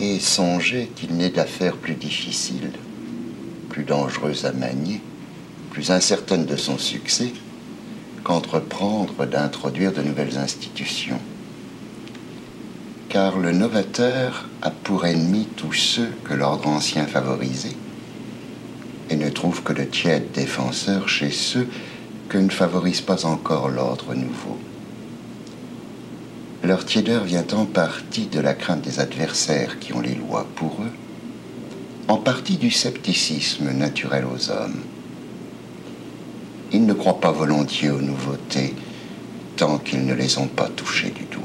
et songer qu'il n'est d'affaire plus difficile, plus dangereuse à manier, plus incertaine de son succès, qu'entreprendre d'introduire de nouvelles institutions. Car le novateur a pour ennemi tous ceux que l'ordre ancien favorisait, et ne trouve que de tièdes défenseurs chez ceux que ne favorise pas encore l'ordre nouveau. Leur tiédeur vient en partie de la crainte des adversaires qui ont les lois pour eux, en partie du scepticisme naturel aux hommes. Ils ne croient pas volontiers aux nouveautés tant qu'ils ne les ont pas touchées du doigt.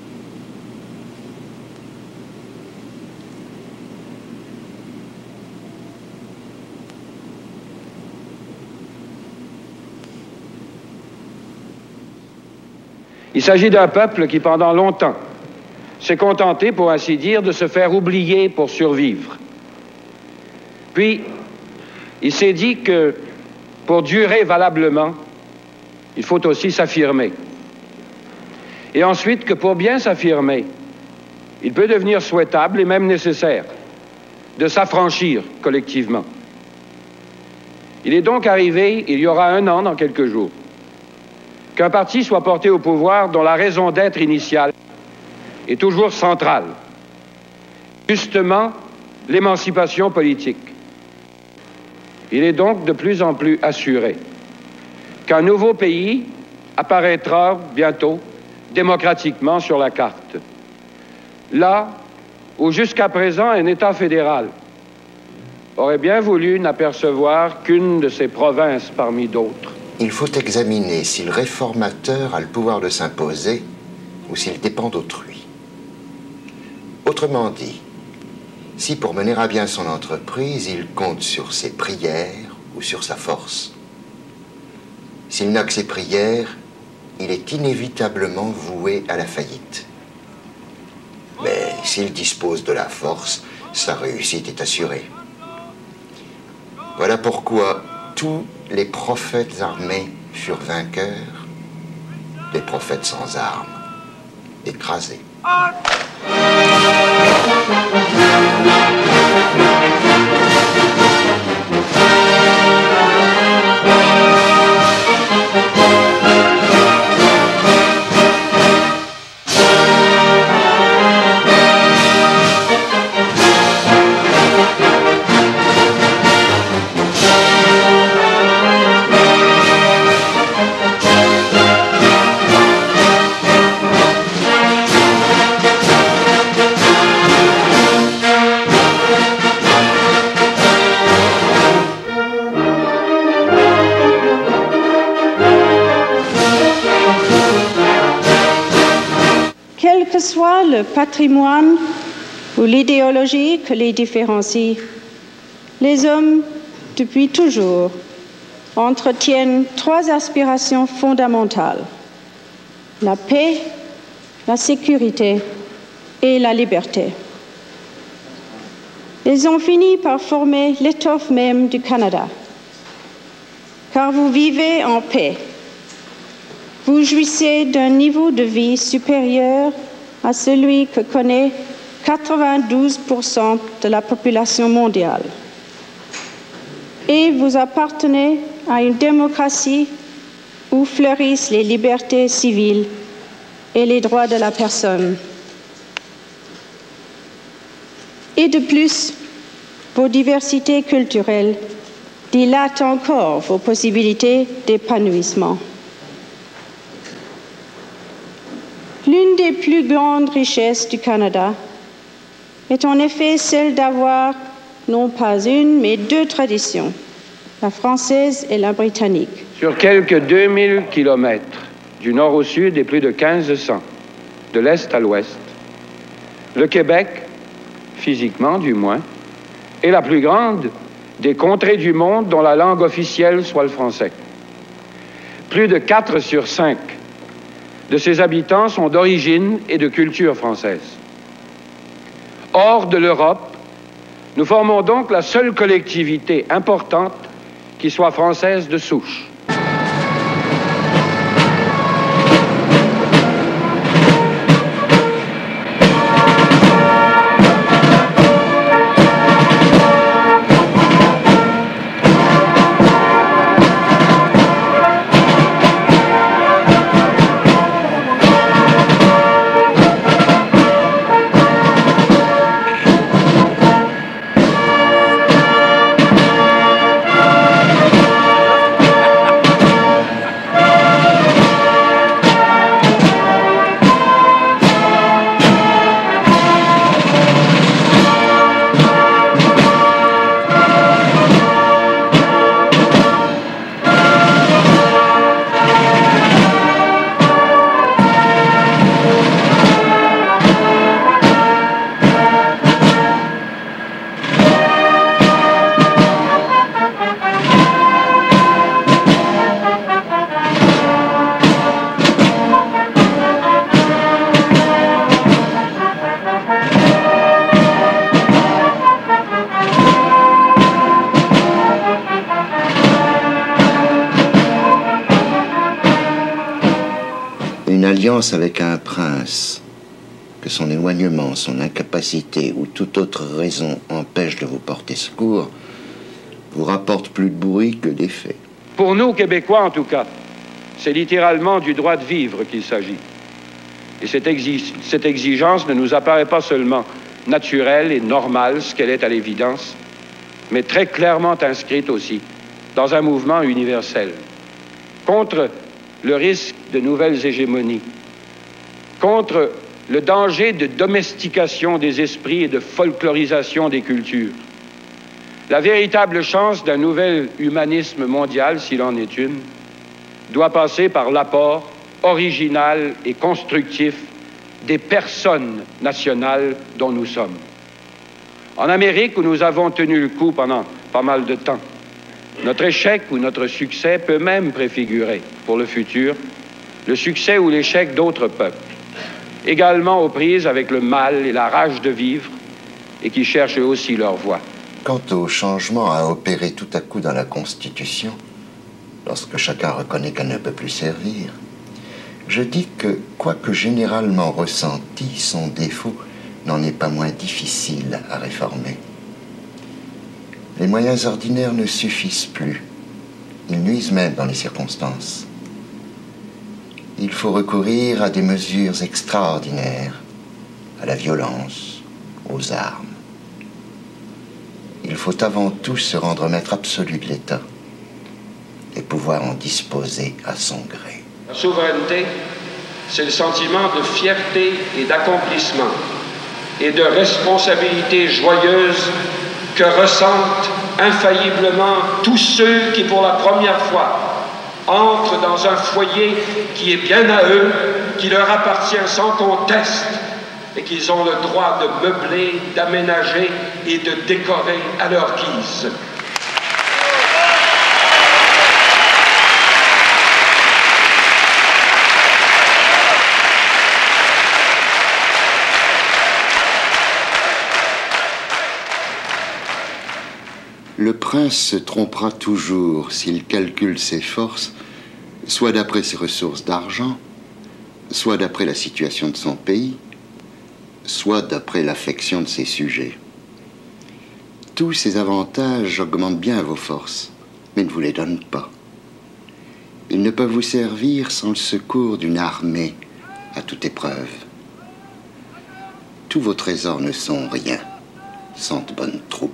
Il s'agit d'un peuple qui, pendant longtemps, s'est contenté, pour ainsi dire, de se faire oublier pour survivre. Puis, il s'est dit que, pour durer valablement, il faut aussi s'affirmer. Et ensuite, que pour bien s'affirmer, il peut devenir souhaitable et même nécessaire de s'affranchir collectivement. Il est donc arrivé, il y aura 1 an dans quelques jours, qu'un parti soit porté au pouvoir dont la raison d'être initiale est toujours centrale, justement l'émancipation politique. Il est donc de plus en plus assuré qu'un nouveau pays apparaîtra bientôt démocratiquement sur la carte. Là où jusqu'à présent un État fédéral aurait bien voulu n'apercevoir qu'une de ses provinces parmi d'autres. Il faut examiner si le réformateur a le pouvoir de s'imposer ou s'il dépend d'autrui. Autrement dit, si pour mener à bien son entreprise, il compte sur ses prières ou sur sa force. S'il n'a que ses prières, il est inévitablement voué à la faillite. Mais s'il dispose de la force, sa réussite est assurée. Voilà pourquoi tous les prophètes armés furent vainqueurs, les prophètes sans armes, écrasés. Quel que soit le patrimoine ou l'idéologie que les différencie, les hommes, depuis toujours, entretiennent 3 aspirations fondamentales: la paix, la sécurité et la liberté. Ils ont fini par former l'étoffe même du Canada, car vous vivez en paix. Vous jouissez d'un niveau de vie supérieur à celui que connaît 92% de la population mondiale. Et vous appartenez à une démocratie où fleurissent les libertés civiles et les droits de la personne. Et de plus, vos diversités culturelles dilatent encore vos possibilités d'épanouissement. L'une des plus grandes richesses du Canada est en effet celle d'avoir non pas une, mais 2 traditions, la française et la britannique. Sur quelques 2000 kilomètres du nord au sud et plus de 1500 de l'est à l'ouest, le Québec, physiquement du moins, est la plus grande des contrées du monde dont la langue officielle soit le français. Plus de 4 sur 5 de ses habitants sont d'origine et de culture française. Hors de l'Europe, nous formons donc la seule collectivité importante qui soit française de souche. alliance avec un prince, que son éloignement, son incapacité ou toute autre raison empêche de vous porter secours, vous rapporte plus de bruit que d'effet. Pour nous, Québécois en tout cas, c'est littéralement du droit de vivre qu'il s'agit. Et cette exigence ne nous apparaît pas seulement naturelle et normale, ce qu'elle est à l'évidence, mais très clairement inscrite aussi dans un mouvement universel, contre le risque de nouvelles hégémonies, contre le danger de domestication des esprits et de folklorisation des cultures. La véritable chance d'un nouvel humanisme mondial, s'il en est une, doit passer par l'apport original et constructif des personnes nationales dont nous sommes. En Amérique, où nous avons tenu le coup pendant pas mal de temps, notre échec ou notre succès peut même préfigurer, pour le futur, le succès ou l'échec d'autres peuples, également aux prises avec le mal et la rage de vivre, et qui cherchent eux aussi leur voie. Quant au changement à opérer tout à coup dans la Constitution, lorsque chacun reconnaît qu'elle ne peut plus servir, je dis que, quoique généralement ressenti, son défaut n'en est pas moins difficile à réformer. Les moyens ordinaires ne suffisent plus. Ils nuisent même dans les circonstances. Il faut recourir à des mesures extraordinaires, à la violence, aux armes. Il faut avant tout se rendre maître absolu de l'État et pouvoir en disposer à son gré. La souveraineté, c'est le sentiment de fierté et d'accomplissement et de responsabilité joyeuse que ressentent infailliblement tous ceux qui, pour la première fois, entrent dans un foyer qui est bien à eux, qui leur appartient sans conteste, et qu'ils ont le droit de meubler, d'aménager et de décorer à leur guise. Le prince se trompera toujours s'il calcule ses forces, soit d'après ses ressources d'argent, soit d'après la situation de son pays, soit d'après l'affection de ses sujets. Tous ces avantages augmentent bien vos forces, mais ne vous les donnent pas. Ils ne peuvent vous servir sans le secours d'une armée à toute épreuve. Tous vos trésors ne sont rien sans de bonnes troupes.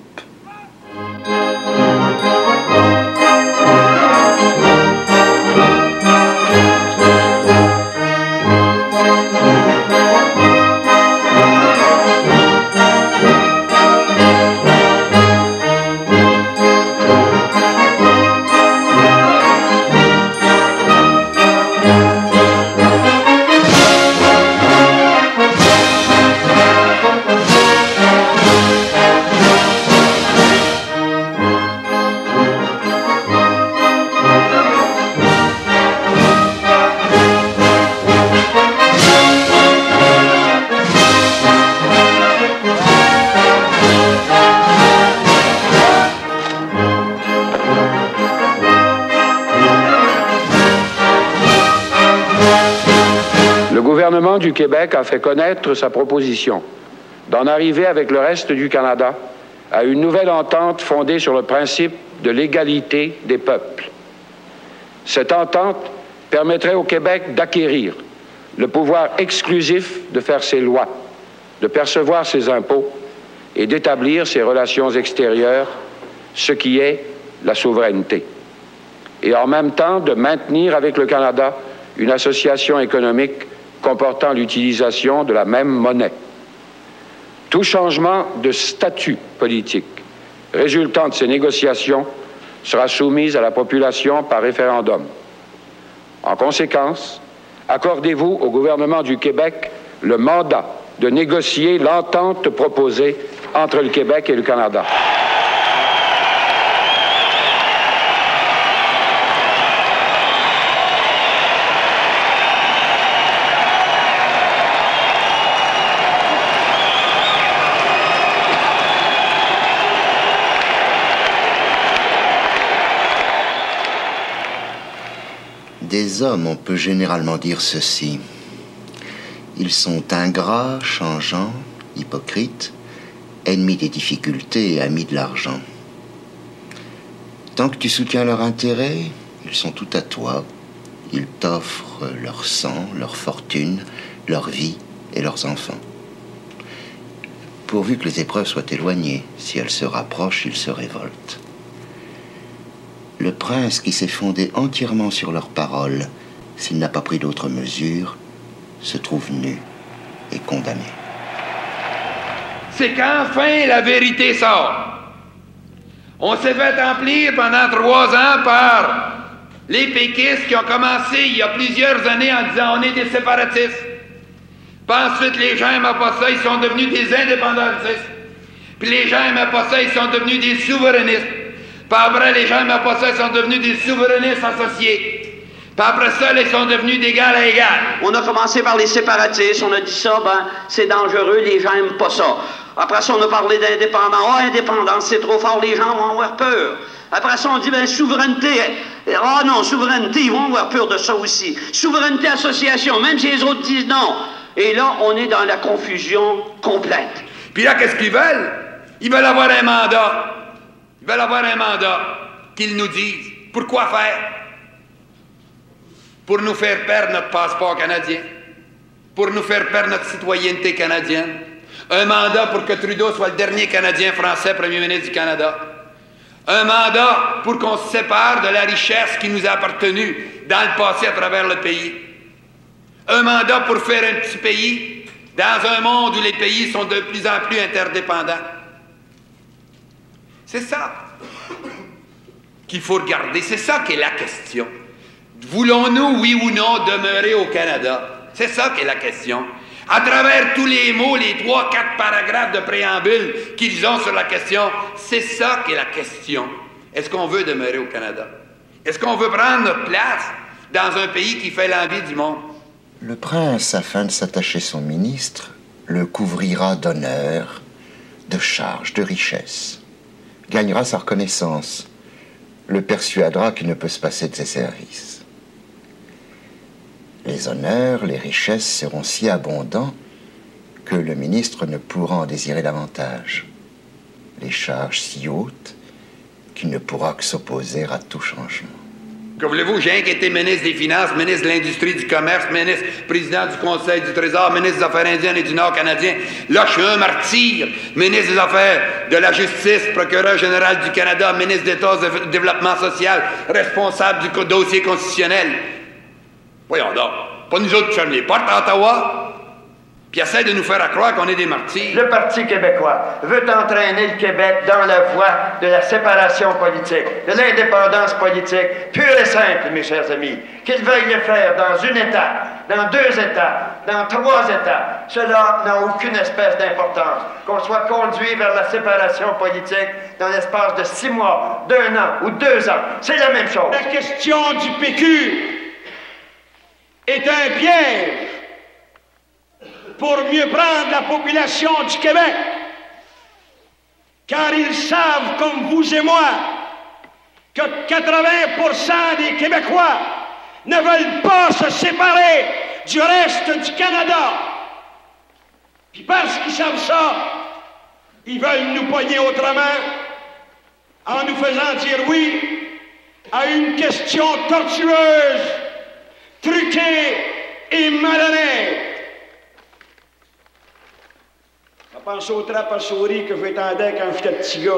Le gouvernement du Québec a fait connaître sa proposition d'en arriver avec le reste du Canada à une nouvelle entente fondée sur le principe de l'égalité des peuples. Cette entente permettrait au Québec d'acquérir le pouvoir exclusif de faire ses lois, de percevoir ses impôts et d'établir ses relations extérieures, ce qui est la souveraineté. Et en même temps de maintenir avec le Canada une association économique comportant l'utilisation de la même monnaie. Tout changement de statut politique résultant de ces négociations sera soumis à la population par référendum. En conséquence, accordez-vous au gouvernement du Québec le mandat de négocier l'entente proposée entre le Québec et le Canada. Des hommes, on peut généralement dire ceci. Ils sont ingrats, changeants, hypocrites, ennemis des difficultés et amis de l'argent. Tant que tu soutiens leur intérêt, ils sont tout à toi. Ils t'offrent leur sang, leur fortune, leur vie et leurs enfants. Pourvu que les épreuves soient éloignées, si elles se rapprochent, ils se révoltent. Le prince qui s'est fondé entièrement sur leurs paroles, s'il n'a pas pris d'autres mesures, se trouve nu et condamné. C'est qu'enfin la vérité sort. On s'est fait emplir pendant 3 ans par les péquistes qui ont commencé il y a plusieurs années en disant on est des séparatistes. Puis ensuite les gens n'aimaient pas ça, ils sont devenus des indépendantistes. Puis les gens n'aimaient pas ça, ils sont devenus des souverainistes. Puis après les gens n'aimaient pas ça, ils sont devenus des souverainistes associés. Puis après ça, ils sont devenus d'égal à égal. On a commencé par les séparatistes, on a dit ça, ben c'est dangereux, les gens n'aiment pas ça. Après ça, on a parlé d'indépendance. Oh, indépendance, c'est trop fort, les gens vont avoir peur. Après ça, on dit, ben, souveraineté. Ah non, souveraineté, ils vont avoir peur de ça aussi. Souveraineté, association, même si les autres disent non. Et là, on est dans la confusion complète. Puis là, qu'est-ce qu'ils veulent? Ils veulent avoir un mandat. Ils veulent avoir un mandat qu'ils nous disent. Pourquoi faire? Pour nous faire perdre notre passeport canadien. Pour nous faire perdre notre citoyenneté canadienne. Un mandat pour que Trudeau soit le dernier Canadien français premier ministre du Canada. Un mandat pour qu'on se sépare de la richesse qui nous a appartenu dans le passé à travers le pays. Un mandat pour faire un petit pays dans un monde où les pays sont de plus en plus interdépendants. C'est ça qu'il faut regarder. C'est ça qui est la question. Voulons-nous, oui ou non, demeurer au Canada? C'est ça qui est la question. À travers tous les mots, les 3-4 paragraphes de préambule qu'ils ont sur la question, c'est ça qui est la question. Est-ce qu'on veut demeurer au Canada? Est-ce qu'on veut prendre notre place dans un pays qui fait l'envie du monde? Le prince, afin de s'attacher son ministre, le couvrira d'honneur, de charges, de richesses. Gagnera sa reconnaissance, le persuadera qu'il ne peut se passer de ses services. Les honneurs, les richesses seront si abondants que le ministre ne pourra en désirer davantage. Les charges si hautes qu'il ne pourra que s'opposer à tout changement. Que voulez-vous, j'ai été ministre des Finances, ministre de l'Industrie, du Commerce, ministre, président du Conseil du Trésor, ministre des Affaires indiennes et du Nord canadien. Là, je suis un martyr. Ministre des Affaires de la Justice, procureur général du Canada, ministre d'État du Développement social, responsable du dossier constitutionnel. Voyons donc, pas nous autres qui ferment les portes à Ottawa, puis essaie de nous faire croire qu'on est des martyrs. Le Parti québécois veut entraîner le Québec dans la voie de la séparation politique, de l'indépendance politique, pure et simple, mes chers amis. Qu'il veuille le faire dans une étape, dans 2 étapes, dans 3 étapes, cela n'a aucune espèce d'importance. Qu'on soit conduit vers la séparation politique dans l'espace de 6 mois, d'1 an ou 2 ans, c'est la même chose. La question du PQ est un piège pour mieux prendre la population du Québec, car ils savent, comme vous et moi, que 80% des Québécois ne veulent pas se séparer du reste du Canada. Puis parce qu'ils savent ça, ils veulent nous pogner autrement en nous faisant dire oui à une question tortueuse, truquée et malhonnête. Je pense aux trappes à souris que j'étendais quand j'étais petit gars.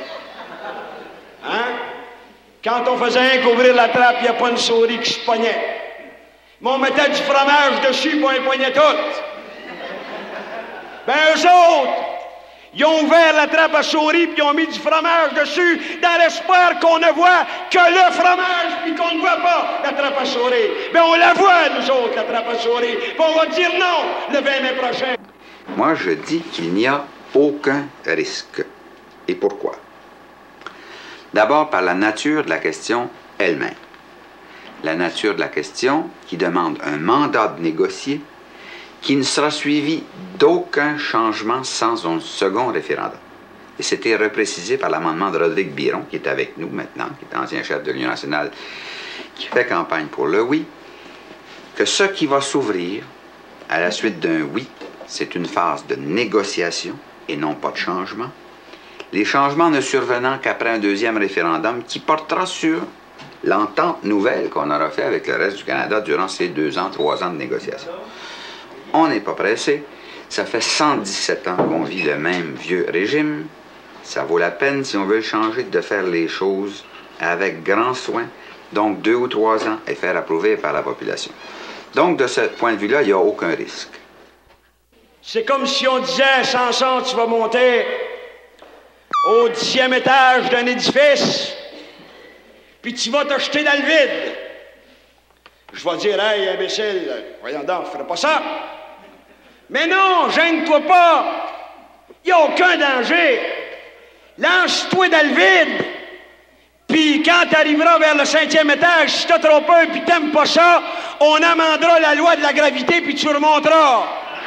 Hein? Quand on faisait un qu'ouvrir la trappe, il n'y a pas une souris qui se pognait. Mais on mettait du fromage dessus, puis on les pognait toutes. Ben eux autres, ils ont ouvert la trappe à souris, puis ils ont mis du fromage dessus, dans l'espoir qu'on ne voit que le fromage, puis qu'on ne voit pas la trappe à souris. Ben on la voit, nous autres, la trappe à souris. Puis on va dire non le 20 mai prochain. Moi, je dis qu'il n'y a aucun risque. Et pourquoi? D'abord, par la nature de la question elle-même. La nature de la question qui demande un mandat de négocier qui ne sera suivi d'aucun changement sans un second référendum. Et c'était reprécisé par l'amendement de Rodrigue Biron, qui est avec nous maintenant, qui est ancien chef de l'Union nationale, qui fait campagne pour le oui, que ce qui va s'ouvrir À la suite d'un oui, c'est une phase de négociation et non pas de changement. Les changements ne survenant qu'après un deuxième référendum qui portera sur l'entente nouvelle qu'on aura fait avec le reste du Canada durant ces 2 ans, 3 ans de négociation. On n'est pas pressé. Ça fait 117 ans qu'on vit le même vieux régime. Ça vaut la peine, si on veut changer, de faire les choses avec grand soin, donc 2 ou 3 ans, et faire approuver par la population. Donc, de ce point de vue-là, il n'y a aucun risque. C'est comme si on disait, Samson, tu vas monter au 10e étage d'un édifice, puis tu vas te jeter dans le vide. Je vais dire, hey, imbécile, voyons donc, je ferai pas ça. Mais non, gêne-toi pas. Il n'y a aucun danger. Lance-toi dans le vide. Puis quand tu arriveras vers le 5e étage, si t'as trop peur puis t'aimes pas ça, on amendera la loi de la gravité puis tu remonteras.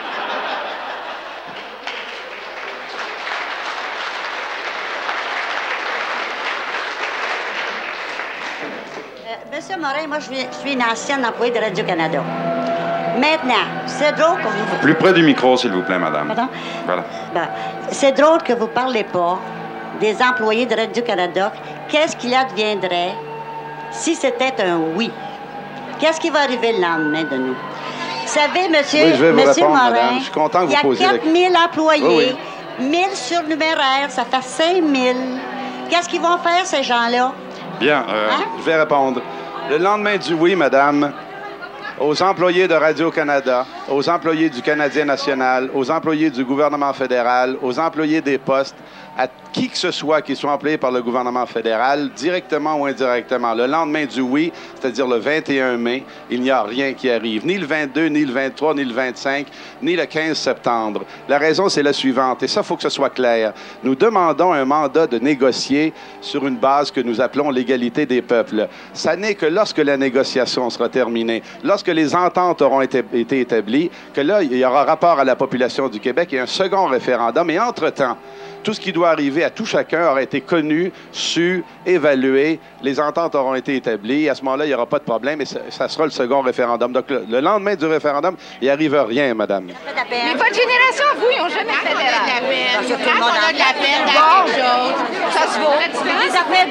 Monsieur Morin, moi, je suis une ancienne employée de Radio-Canada. Maintenant, c'est drôle que vous... Plus près du micro, s'il vous plaît, madame. Pardon? Voilà. Ben, c'est drôle que vous ne parlez pas des employés de Radio-Canada. Qu'est-ce qu'il adviendrait si c'était un oui? Qu'est-ce qui va arriver le lendemain de nous? Vous savez, monsieur, oui, je vais vous monsieur répondre, Morin, madame. Je suis content que vous posiez il y a 4000 employés, oui. 1000 surnuméraires, ça fait 5000. Qu'est-ce qu'ils vont faire, ces gens-là? Bien, je vais répondre. Le lendemain du oui, madame, aux employés de Radio-Canada, aux employés du Canadien national, aux employés du gouvernement fédéral, aux employés des postes, à qui que ce soit qui soit employé par le gouvernement fédéral, directement ou indirectement. Le lendemain du oui, c'est-à-dire le 21 mai, il n'y a rien qui arrive. Ni le 22, ni le 23, ni le 25, ni le 15 septembre. La raison, c'est la suivante, et ça, il faut que ce soit clair. Nous demandons un mandat de négocier sur une base que nous appelons l'égalité des peuples. Ça n'est que lorsque la négociation sera terminée, lorsque les ententes auront été établies, que là, il y aura rapport à la population du Québec et un second référendum. Et entre-temps, tout ce qui doit arriver à tout chacun aura été connu, su, évalué. Les ententes auront été établies. À ce moment-là, il n'y aura pas de problème et ça sera le second référendum. Donc, le lendemain du référendum, il n'y arrive rien, madame. Mais votre génération, vous, ils n'ont jamais fait Parce que tout le monde on a de la peine Bon. quelque chose. Ça se vaut. Des affaires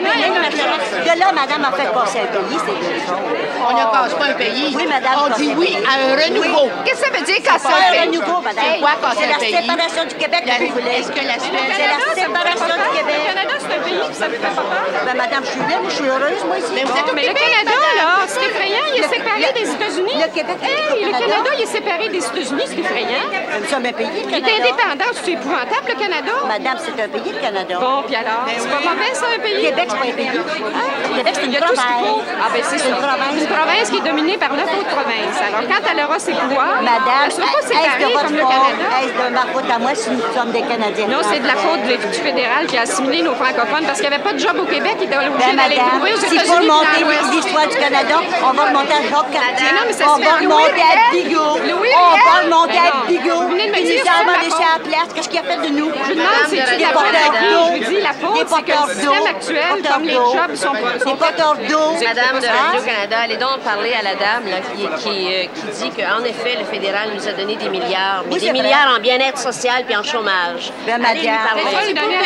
de là, madame a fait passer un pays, c'est deux choses. On ne casse pas un pays. Oui, madame. On dit oui à un renouveau. Qu'est-ce que ça veut dire casser un pays? Renouveau, madame. C'est quoi casser un pays? C'est la séparation du Québec que vous voulez. Est-ce que la C'est la séparation du Québec. Le Canada, c'est un pays, puis ça me fait pas peur. Ben, madame, je suis libre, je suis heureuse, moi, ici. Mais vous êtes au Québec, le Canada, là, c'est effrayant. Il est séparé des États-Unis. Le Québec, le Canada, il est séparé des États-Unis, c'est effrayant. Nous sommes un pays, le Il est Canada. indépendant, c'est épouvantable, le Canada. Madame, c'est un pays, le Canada. Bon, puis alors, c'est pas mauvais, ça, un pays? Québec, c'est pas un pays. Québec, c'est Il une y a tout ce qu'il faut. province. Ah, ben, c'est une province. Une province qui est dominée par 9 autres provinces. Alors, quand elle aura ses pouvoirs, Madame, elle ne sera pas est-ce séparée de votre comme le faute, Canada. est-ce de ma faute à moi si nous sommes des Canadiens? Non, c'est de la faute du fédéral qui a assimilé nos francophones parce qu'il n'y avait pas de job au Québec. Ils étaient obligés d'aller trouver aux S'il États-Unis. faut puis remonter dans l'Ouest. l'histoire du Canada, on va remonter à Jacques Cartier. Non, mais ça On se va fait. remonter à Louis Bigot. Louis On va Riel. remonter Mais à non. Bigot. Vous venez de me Puis dire, nous c'est avons la laissé faute. à la place. Qu'est-ce qu'il a fait de nous? Je demande, c'est Des la faute porteurs à qui? d'eau. Je dis, la faute, Des c'est que porteurs le système d'eau. actuel, Porteurs comme les d'eau. jobs sont Des porteurs d'eau. Madame de Hein? Radio-Canada, allez donc parler à la dame là, qui dit qu'en effet, le fédéral nous a donné des milliards, mais Oui, des c'est vrai. milliards en bien-être social puis en chômage. Ben, Allez lui madame. parler. C'est ça, lui donner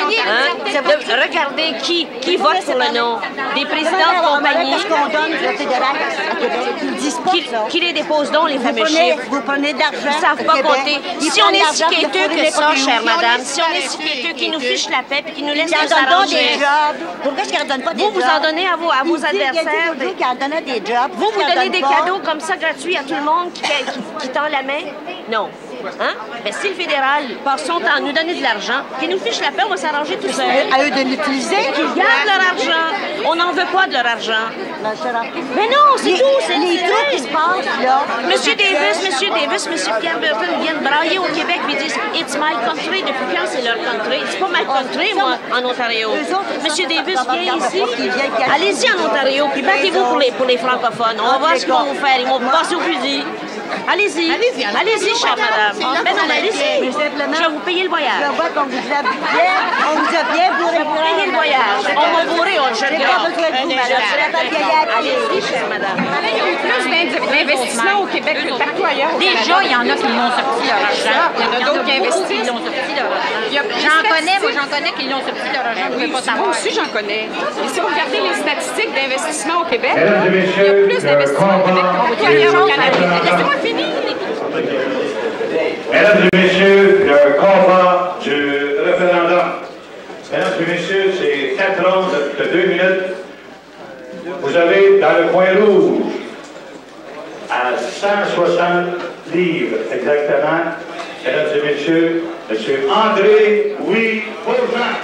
un Regardez qui vote pour le non. Des présidents de compagnie Qu'est-ce qu'on donne le fédéral à Québec? Ils ne disent pas ça. qui les déposent donc, les fameux chiffres. Vous prenez de l'argent. Ils ne savent au pas Québec. compter. Ils Si on prennent est si l'argent pour quêteux fournir que ça, n'importe chère où. madame, si on est si quêteux qui nous fiche la paix puis qui nous laisse Ils nous en donnent donc des arranger. jobs. Pourquoi est-ce qu'ils en donnent pas des jobs? Vous en donnez à vos adversaires. Qui en donnent des jobs. Vous Pourquoi ils en donnez des donnent pas? cadeaux comme ça gratuits à tout le monde qui tend la main? Non. Hein? Ben, si le fédéral passe son temps à nous donner de l'argent, qu'il nous fiche la paix, on va s'arranger tout seul. À eux de l'utiliser. Qu'ils gardent leur argent. On n'en veut pas de leur argent. Mais non, c'est tout, c'est les trucs qui se passent, là. Monsieur Davis, Monsieur Pierre Burton viennent brailler au Québec et disent « It's my country ». Depuis quand c'est leur country? C'est pas my country, moi, en Ontario. Monsieur Davis vient ici. Allez-y en Ontario, puis battez-vous pour les francophones. On va voir ce qu'ils vont vous faire. Ils vont vous passer au fusil. Allez-y, chère madame. Ben non, allez-y. Je vais vous payer le voyage. Je vois qu'on vous a bien bourré. Je vais vous payer le voyage. On m'a bourré, on le J'ai pas besoin de vous, madame. Je suis la vieille Allez-y, chère madame. Il y a eu plus d'investissements au Québec que partout ailleurs. Déjà, il y en a qui l'ont sorti leur argent. Il y en a d'autres qui investissent. Qui l'ont sorti leur argent. J'en connais qui l'ont sorti leur argent. Vous ne pouvez pas savoir. Moi aussi, j'en connais. Et si vous regardez les statistiques d'investissement au Québec, Mesdames et il y a messieurs, plus d'investissements au Québec que partout ailleurs au Canada. Laissez-moi finir. Mesdames et messieurs, le combat du référendum. Mesdames et messieurs, c'est 4 rondes de 2 minutes. Vous avez dans le coin rouge, à 160 livres exactement, mesdames et messieurs, M. André Louis Bourgeon.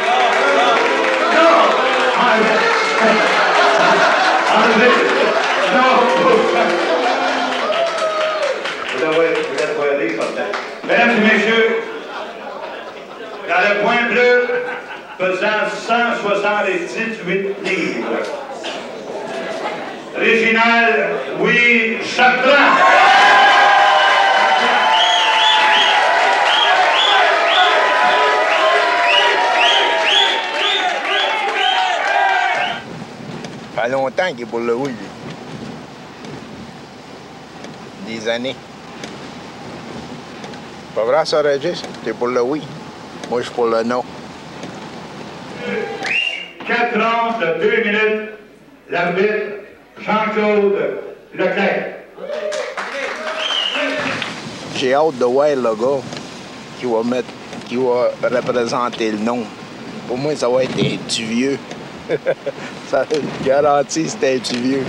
Non! André! Non! Bourgeon! Vous êtes voyés, pourtant. Mesdames et messieurs, dans le coin bleu, pesant 178 livres. Réginald Louis Chartrand. Ça fait longtemps qu'il est pour le oui, lui. Des années. Pas vrai, ça, Régis? T'es pour le oui. Moi, je suis pour le non. 4 rondes de 2 minutes. L'arbitre, Jean-Claude Leclerc. J'ai hâte de voir le gars qui va représenter le nom. Pour moi, ça va être un petit vieux. Ça garantit c'est un petit vieux.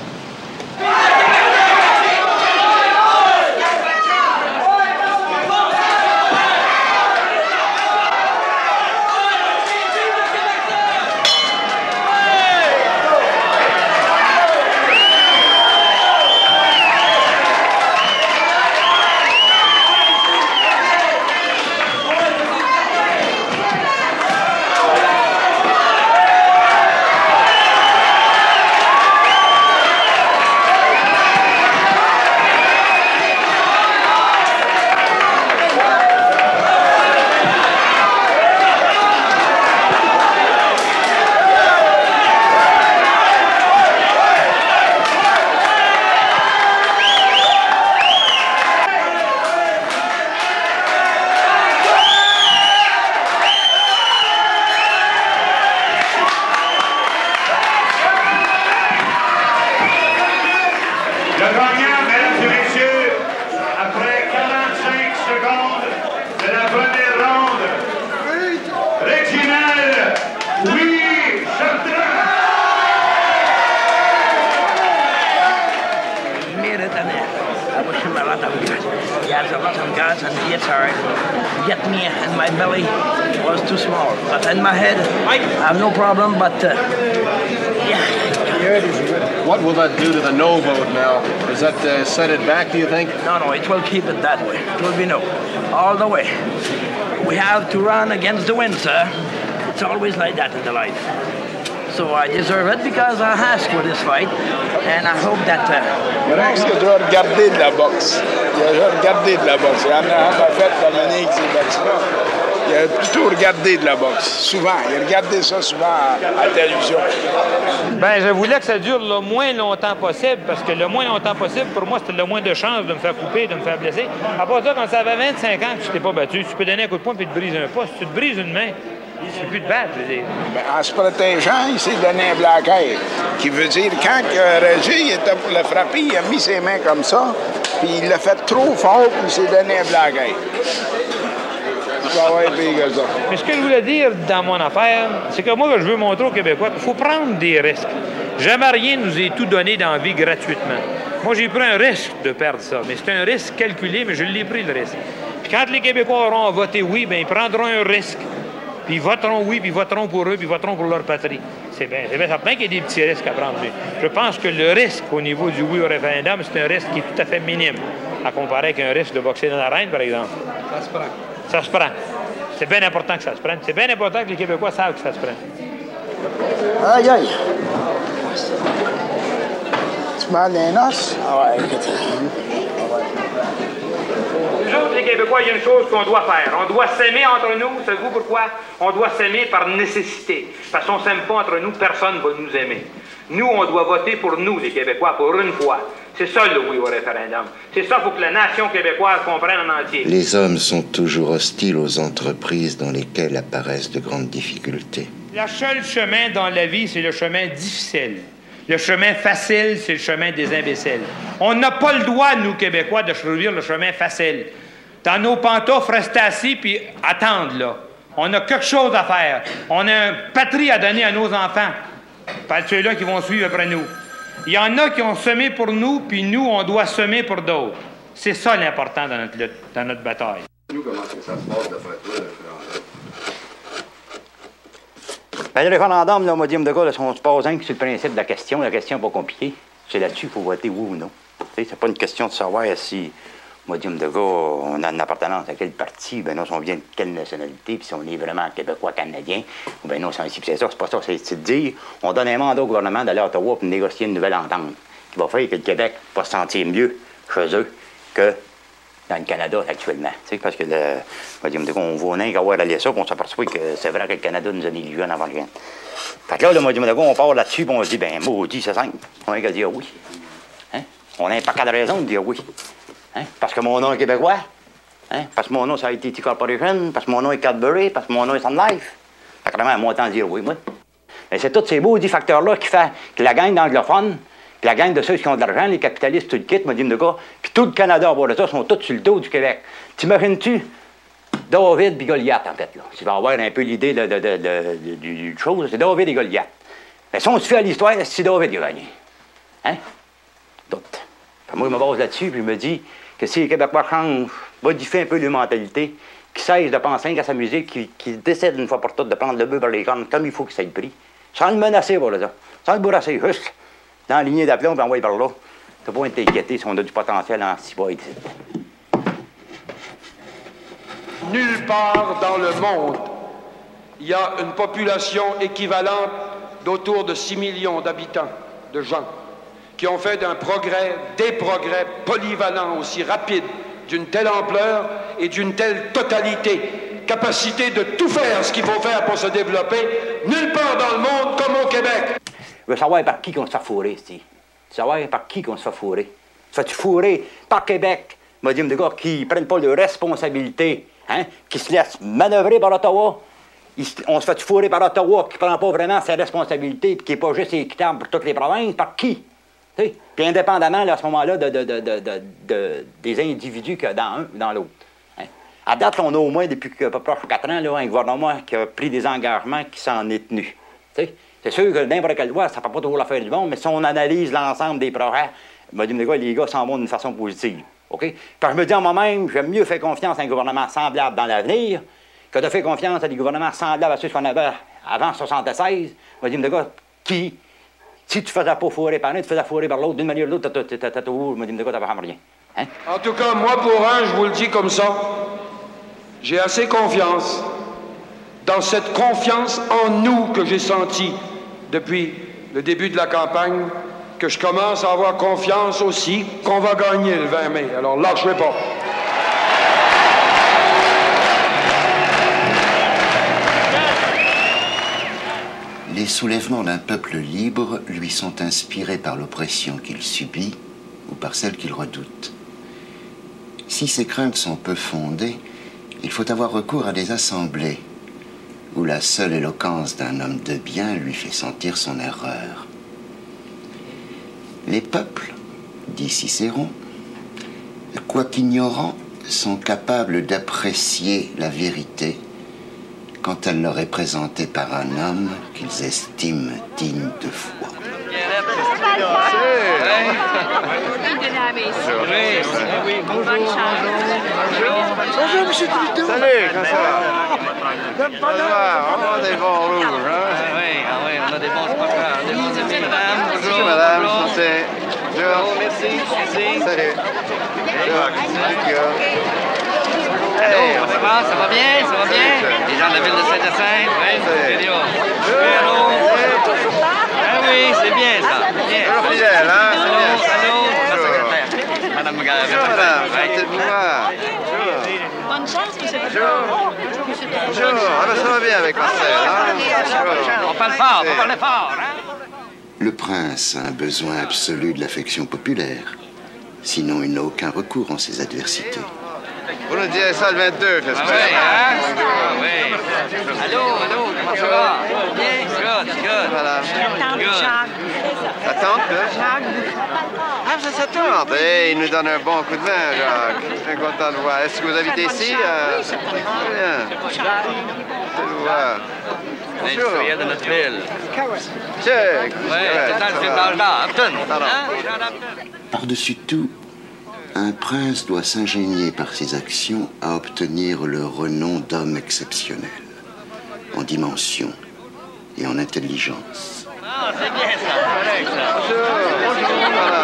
What will that do to the no vote now? Does that set it back, do you think? No, it will keep it that way. It will be no. All the way. We have to run against the wind, sir. It's always like that in the life. So I deserve it because I asked for this fight, and I hope that... Parce que je dois regarder de la boxe. Il a regardé de la boxe. Il y en a fait Dominique, il a plutôt regardé de la boxe, souvent. Il a regardé ça souvent à la télévision. Ben, je voulais que ça dure le moins longtemps possible, parce que le moins longtemps possible, pour moi, c'était le moins de chances de me faire couper, de me faire blesser. À part ça, quand ça avait 25 ans que tu t'es pas battu, tu peux donner un coup de poing et te briser un pas. Si tu te brises une main, c'est plus de battre, je veux dire. Ben, en se protégeant, il s'est donné un black eye, qui veut dire quand Régis était pour le frapper, il a mis ses mains comme ça, puis il l'a fait trop fort, puis il s'est donné un black eye. Mais ce que je voulais dire dans mon affaire, c'est que moi, je veux montrer aux Québécois qu'il faut prendre des risques. Jamais rien nous est tout donné dans la vie gratuitement. Moi, j'ai pris un risque de perdre ça, mais c'est un risque calculé, mais je l'ai pris, le risque. Puis quand les Québécois auront voté oui, bien, ils prendront un risque. Puis ils voteront oui, puis ils voteront pour eux, puis ils voteront pour leur patrie. C'est bien certain qu'il y a des petits risques à prendre. Je pense que le risque au niveau du oui au référendum, c'est un risque qui est tout à fait minime, à comparer avec un risque de boxer dans l'arène, par exemple. Ça se prend. Ça se prend. C'est bien important que ça se prenne. C'est bien important que les Québécois savent que ça se prenne. Aïe, aïe. Tu m'as les noces? Ah ouais, écoute. Nous autres, les Québécois, il y a une chose qu'on doit faire. On doit s'aimer entre nous. Savez-vous pourquoi? On doit s'aimer par nécessité. Parce qu'on ne s'aime pas entre nous, personne ne va nous aimer. Nous, on doit voter pour nous, les Québécois, pour une fois. C'est ça le oui au référendum. C'est ça, il faut que la nation québécoise comprenne en entier. Les hommes sont toujours hostiles aux entreprises dans lesquelles apparaissent de grandes difficultés. Le seul chemin dans la vie, c'est le chemin difficile. Le chemin facile, c'est le chemin des imbéciles. On n'a pas le droit, nous, Québécois, de choisir le chemin facile. Dans nos pantoufles, rester assis puis attendre, là. On a quelque chose à faire. On a une patrie à donner à nos enfants. Pas ceux-là qui vont suivre après nous. Il y en a qui ont semé pour nous, puis nous, on doit semer pour d'autres. C'est ça l'important dans notre lutte, dans notre bataille. Nous, comment ça se passe d'après toi, le référendum? Ben, le référendum, là, on m'a dit, de gars, on se pose sur le principe de la question n'est pas compliquée. C'est là-dessus qu'il faut voter oui ou non. C'est pas une question de savoir si, on m'a dit, de gars, on a une appartenance à quel parti, ben non, si on vient de quelle nationalité, puis si on est vraiment québécois, canadien, ou ben non, c'est ça, c'est pas ça. C'est de dire, on donne un mandat au gouvernement d'aller à Ottawa pour négocier une nouvelle entente qui va faire que le Québec va se sentir mieux chez eux que dans le Canada actuellement. Parce que, on voit rien qu'avoir allé ça, puis on s'aperçoit que c'est vrai que le Canada nous a négligés en avant rien. Fait que là, on part là-dessus, puis on se dit, ben maudit, c'est simple. On a qu'à dire oui. Hein? On a un paquet de raisons de dire oui. Hein? Parce que mon nom est québécois. Hein? Parce que mon nom, c'est ITT Corporation. Parce que mon nom est Cadbury. Parce que mon nom est Sun Life. Fait que vraiment, moi, autant dire oui, moi. Mais c'est tous ces beaux facteurs-là qui font que la gang d'anglophones, puis la gang de ceux qui ont de l'argent, les capitalistes, tout le kit, m'a dit de gars, puis tout le Canada, à bord de ça, sont tous sur le dos du Québec. T'imagines-tu David et Goliath, en fait, là? Tu vas avoir un peu l'idée du chose, c'est David et Goliath. Mais si on se fait à l'histoire, c'est David qui a gagné. Hein? Doute. Moi, je me base là-dessus, puis je me dis que si les Québécois changent, modifient un peu leur mentalité, qu'ils cessent de penser qu'à s'amuser, qu'ils décident une fois pour toutes de prendre le bœuf par les cornes comme il faut que ça ait le prix, sans le menacer, voilà, sans le bourrasser, juste dans la lignée d'aplomb, puis envoyer par là. T'as pas t'inquiéter si on a du potentiel en si bas ici. Nulle part dans le monde, il y a une population équivalente d'autour de 6 millions d'habitants, de gens, qui ont fait des progrès polyvalents aussi rapides, d'une telle ampleur et d'une telle totalité, capacité de tout faire ce qu'il faut faire pour se développer, nulle part dans le monde comme au Québec. Je veux savoir par qui qu'on se fait fourrer, Steve. Savoir par qui qu'on se fait fourrer. Se fait-tu fourrer par Québec, m'a dit des gars qui prennent pas de responsabilité, hein, qui se laissent manœuvrer par Ottawa. On se fait fourrer par Ottawa qui prend pas vraiment ses responsabilités et qui n'est pas juste équitable pour toutes les provinces. Par qui? T'sais? Puis indépendamment, là, à ce moment-là, des individus que dans un ou dans l'autre. Hein? À date, on a au moins, depuis peu proche 4 ans, là, un gouvernement qui a pris des engagements qui s'en est tenu. T'sais? C'est sûr que n'importe quelle loi, ça ne fait pas toujours l'affaire du monde, mais si on analyse l'ensemble des projets, les gars s'en vont d'une façon positive. OK? Parce que je me dis en moi-même, j'aime mieux faire confiance à un gouvernement semblable dans l'avenir que de faire confiance à des gouvernements semblables à ceux qu'on avait avant 1976. Qui, si tu faisais pas fourrer par un, tu faisais fourrer par l'autre, d'une manière ou l'autre, t'as toujours, t'as pas rien. Hein? En tout cas, moi, pour un, je vous le dis comme ça, j'ai assez confiance dans cette confiance en nous que j'ai sentie depuis le début de la campagne, que je commence à avoir confiance aussi qu'on va gagner le 20 mai. Alors, lâchez pas. Les soulèvements d'un peuple libre lui sont inspirés par l'oppression qu'il subit ou par celle qu'il redoute. Si ces craintes sont peu fondées, il faut avoir recours à des assemblées où la seule éloquence d'un homme de bien lui fait sentir son erreur. Les peuples, dit Cicéron, quoiqu'ignorants, sont capables d'apprécier la vérité quand elle leur est présentée par un homme qu'ils estiment digne de foi. Bonjour, monsieur Trudeau. Salut, comment ça va? On a des bons rouges, hein? Oui, on a des bons spectacles. Des bons amis, madame. Bonjour, madame. Santé. Bonjour. Merci. Salut. Hey, ça va bien? Ça va bien? Les gens de la ville de Saint-Hyacinthe? Oui, ah oui, c'est bien ça. Toujours fidèle, hein? Allô? Madame Magare. Bonjour, madame. Bonne chance, monsieur Trudeau. Bonjour. Ah ben ça va bien avec Marcel, hein? On parle fort, hein? Le prince a un besoin absolu de l'affection populaire. Sinon, il n'a aucun recours en ces adversités. Vous nous direz ça le 22, j'espère. Oui. Allô, comment ça va? Bien, good. Voilà. La tante, Jacques. Ah, c'est sa tante. Hey, il nous donne un bon coup de main, Jacques. Je suis content de voir. Est-ce que vous habitez ici? Très bien. Je vous voir. L'industriel de notre ville. Check. Oui, c'est dans le film d'Alda, Upton. Par-dessus tout, un prince doit s'ingénier par ses actions à obtenir le renom d'homme exceptionnel, en dimension et en intelligence. Ah, c'est bien ça. Bonjour.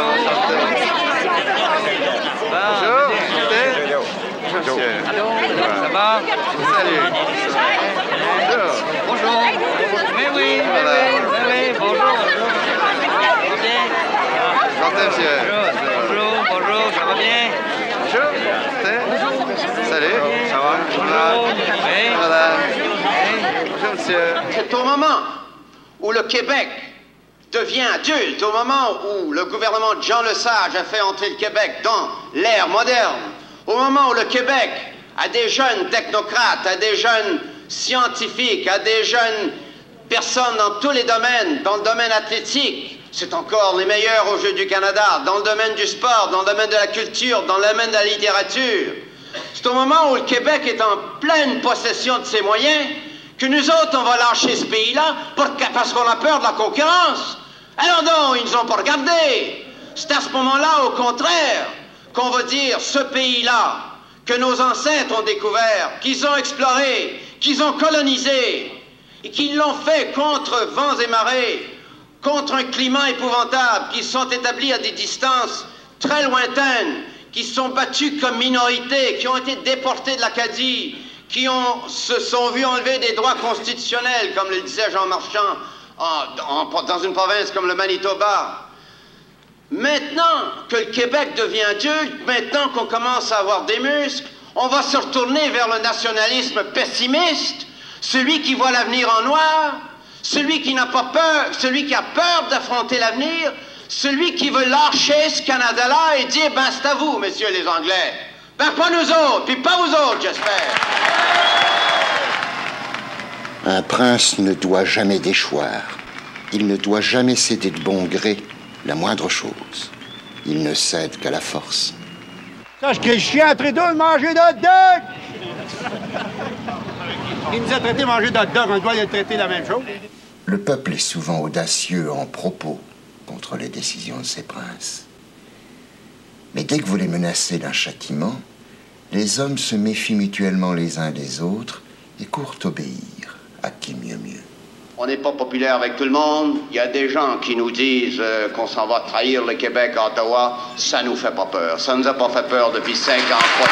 Bonjour. Allô, ça va? Salut. Bonjour. Oui, bonjour. Bien. Santé, monsieur. Bonjour, ça va bien? Bonjour. Salut. Ça va? Bonjour. Oui. Voilà. Bonjour, monsieur. C'est au moment où le Québec devient adulte, au moment où le gouvernement de Jean Lesage a fait entrer le Québec dans l'ère moderne, au moment où le Québec a des jeunes technocrates, a des jeunes scientifiques, a des jeunes personnes dans tous les domaines, dans le domaine athlétique, c'est encore les meilleurs aux Jeux du Canada, dans le domaine du sport, dans le domaine de la culture, dans le domaine de la littérature. C'est au moment où le Québec est en pleine possession de ses moyens que nous autres, on va lâcher ce pays-là parce qu'on a peur de la concurrence. Alors non, ils nous ont pas regardé. C'est à ce moment-là, au contraire, qu'on va dire ce pays-là que nos ancêtres ont découvert, qu'ils ont exploré, qu'ils ont colonisé, et qu'ils l'ont fait contre vents et marées, contre un climat épouvantable, qui sont établis à des distances très lointaines, qui se sont battus comme minorité, qui ont été déportés de l'Acadie, qui se sont vus enlever des droits constitutionnels, comme le disait Jean Marchand, dans une province comme le Manitoba. Maintenant que le Québec devient adulte, maintenant qu'on commence à avoir des muscles, on va se retourner vers le nationalisme pessimiste, celui qui voit l'avenir en noir, celui qui n'a pas peur, celui qui a peur d'affronter l'avenir, celui qui veut lâcher ce Canada-là et dire, ben c'est à vous, messieurs les Anglais. Ben pas nous autres, puis pas vous autres, j'espère. Un prince ne doit jamais déchoir. Il ne doit jamais céder de bon gré la moindre chose. Il ne cède qu'à la force. Sache que je suis entre deux de manger de hot dog! Il nous a traité de manger de hot dog, on doit le traiter la même chose. Le peuple est souvent audacieux en propos contre les décisions de ses princes. Mais dès que vous les menacez d'un châtiment, les hommes se méfient mutuellement les uns des autres et courent obéir à qui mieux mieux. On n'est pas populaire avec tout le monde. Il y a des gens qui nous disent qu'on s'en va trahir le Québec à Ottawa. Ça nous fait pas peur. Ça nous a pas fait peur depuis 5 ans.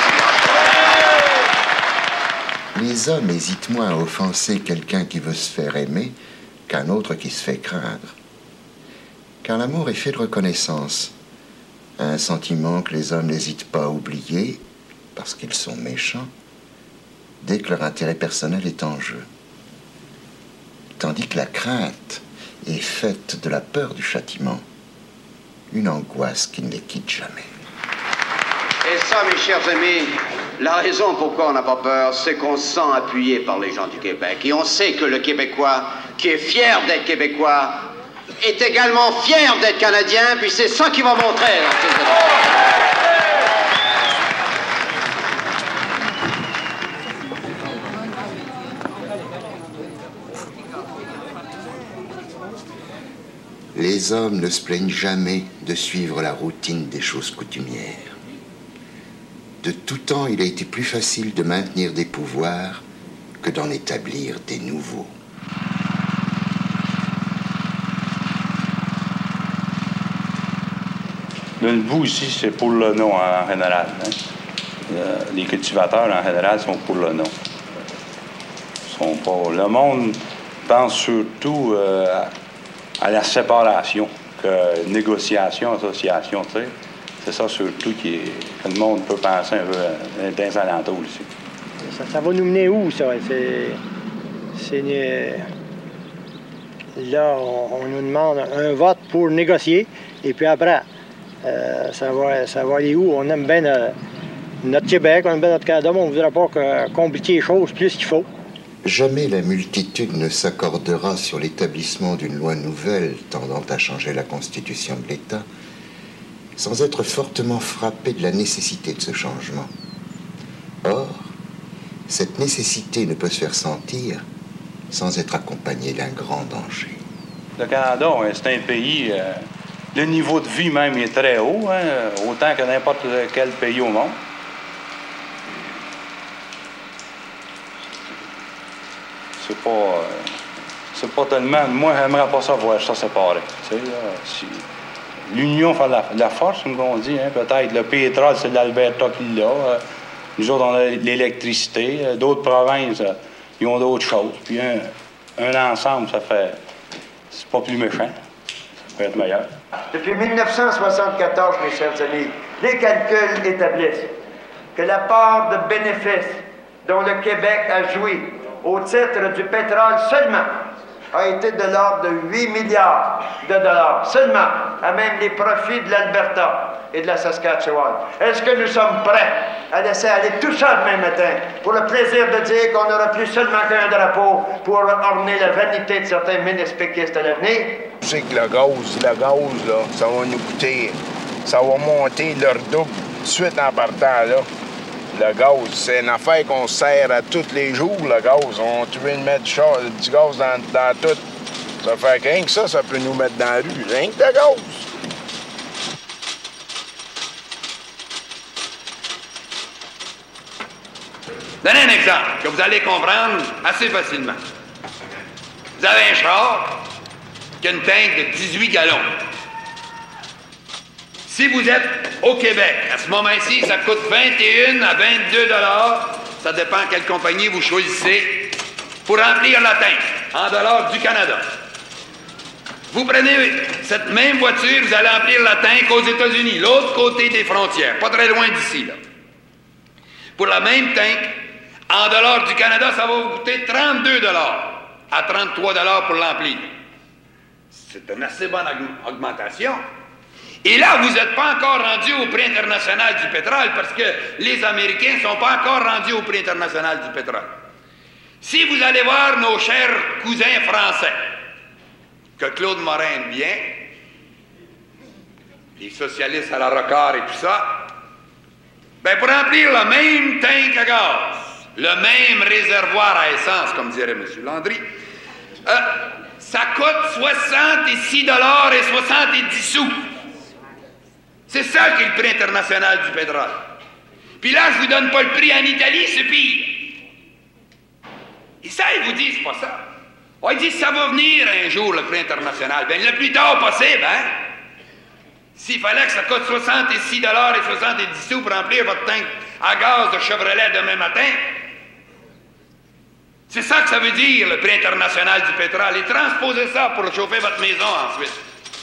Les hommes hésitent moins à offenser quelqu'un qui veut se faire aimer qu'un autre qui se fait craindre. Car l'amour est fait de reconnaissance. Un sentiment que les hommes n'hésitent pas à oublier, parce qu'ils sont méchants, dès que leur intérêt personnel est en jeu. Tandis que la crainte est faite de la peur du châtiment, une angoisse qui ne les quitte jamais. Et ça, mes chers amis, la raison pourquoi on n'a pas peur, c'est qu'on se sent appuyé par les gens du Québec. Et on sait que le Québécois, qui est fier d'être Québécois, est également fier d'être Canadien, puis c'est ça qu'il va montrer. Les hommes ne se plaignent jamais de suivre la routine des choses coutumières. De tout temps, il a été plus facile de maintenir des pouvoirs que d'en établir des nouveaux. Le bout ici, c'est pour le nom en général. Hein. Les cultivateurs, en général, sont pour le nom. Sont pas... Le monde pense surtout à la séparation, que négociation, association, tu sais. C'est ça surtout que le monde peut penser un peu dans les alentours ici. Ça va nous mener où, ça? là, on nous demande un vote pour négocier. Et puis après, ça va aller où? On aime bien notre Québec, on aime bien notre Canada, mais on ne voudrait pas compliquer les choses plus qu'il faut. Jamais la multitude ne s'accordera sur l'établissement d'une loi nouvelle tendant à changer la constitution de l'État sans être fortement frappée de la nécessité de ce changement. Or, cette nécessité ne peut se faire sentir sans être accompagnée d'un grand danger. Le Canada, c'est un pays, le niveau de vie même est très haut, hein, autant que n'importe quel pays au monde. C'est pas tellement... Moi, j'aimerais pas ça voir ça séparé. Si l'union fait la force, comme on dit, hein, peut-être. Le pétrole, c'est l'Alberta qui l'a. Nous autres, on a l'électricité. D'autres provinces, ils ont d'autres choses. Puis un ensemble, ça fait... C'est pas plus méchant. Ça peut être meilleur. Depuis 1974, mes chers amis, les calculs établissent que la part de bénéfices dont le Québec a joui au titre du pétrole seulement a été de l'ordre de 8 milliards de dollars, seulement, à même les profits de l'Alberta et de la Saskatchewan. Est-ce que nous sommes prêts à laisser aller tout ça demain matin pour le plaisir de dire qu'on n'aura plus seulement qu'un drapeau pour orner la vanité de certains ministres péquistes à l'avenir? Je sais que le gaz, là, ça va nous coûter, ça va monter leur double tout de suite en partant, là. Le gaz, c'est une affaire qu'on sert à tous les jours, le gaz. On veut mettre du gaz dans tout. Ça fait que rien que ça peut nous mettre dans la rue. Rien que le gaz. Donnez un exemple que vous allez comprendre assez facilement. Vous avez un char qui a une tank de 18 gallons. Si vous êtes au Québec, à ce moment-ci, ça coûte 21 à 22 $. Ça dépend quelle compagnie vous choisissez pour remplir la tank en dollars du Canada. Vous prenez cette même voiture, vous allez remplir la tank aux États-Unis, l'autre côté des frontières, pas très loin d'ici, là. Pour la même tank, en dollars du Canada, ça va vous coûter 32 $ à 33 $ pour l'emplir. C'est une assez bonne augmentation. Et là, vous n'êtes pas encore rendu au prix international du pétrole parce que les Américains ne sont pas encore rendus au prix international du pétrole. Si vous allez voir nos chers cousins français, que Claude Morin aime bien, les socialistes à la Rocard et tout ça, ben pour remplir le même tank à gaz, le même réservoir à essence, comme dirait M. Landry, ça coûte 66 $ et 70 sous. C'est ça qui est le prix international du pétrole. Puis là, je vous donne pas le prix en Italie, c'est pire. Et ça, ils vous disent pas ça. Oh, ils disent ça va venir un jour, le prix international. Bien, le plus tard possible, hein? S'il fallait que ça coûte 66 $ et 70 sous pour remplir votre tank à gaz de Chevrolet demain matin, c'est ça que ça veut dire, le prix international du pétrole. Et transposez ça pour chauffer votre maison ensuite.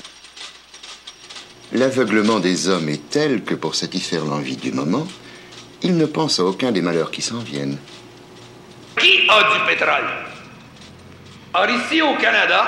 L'aveuglement des hommes est tel que pour satisfaire l'envie du moment, ils ne pensent à aucun des malheurs qui s'en viennent. Qui a du pétrole? Or, ici au Canada,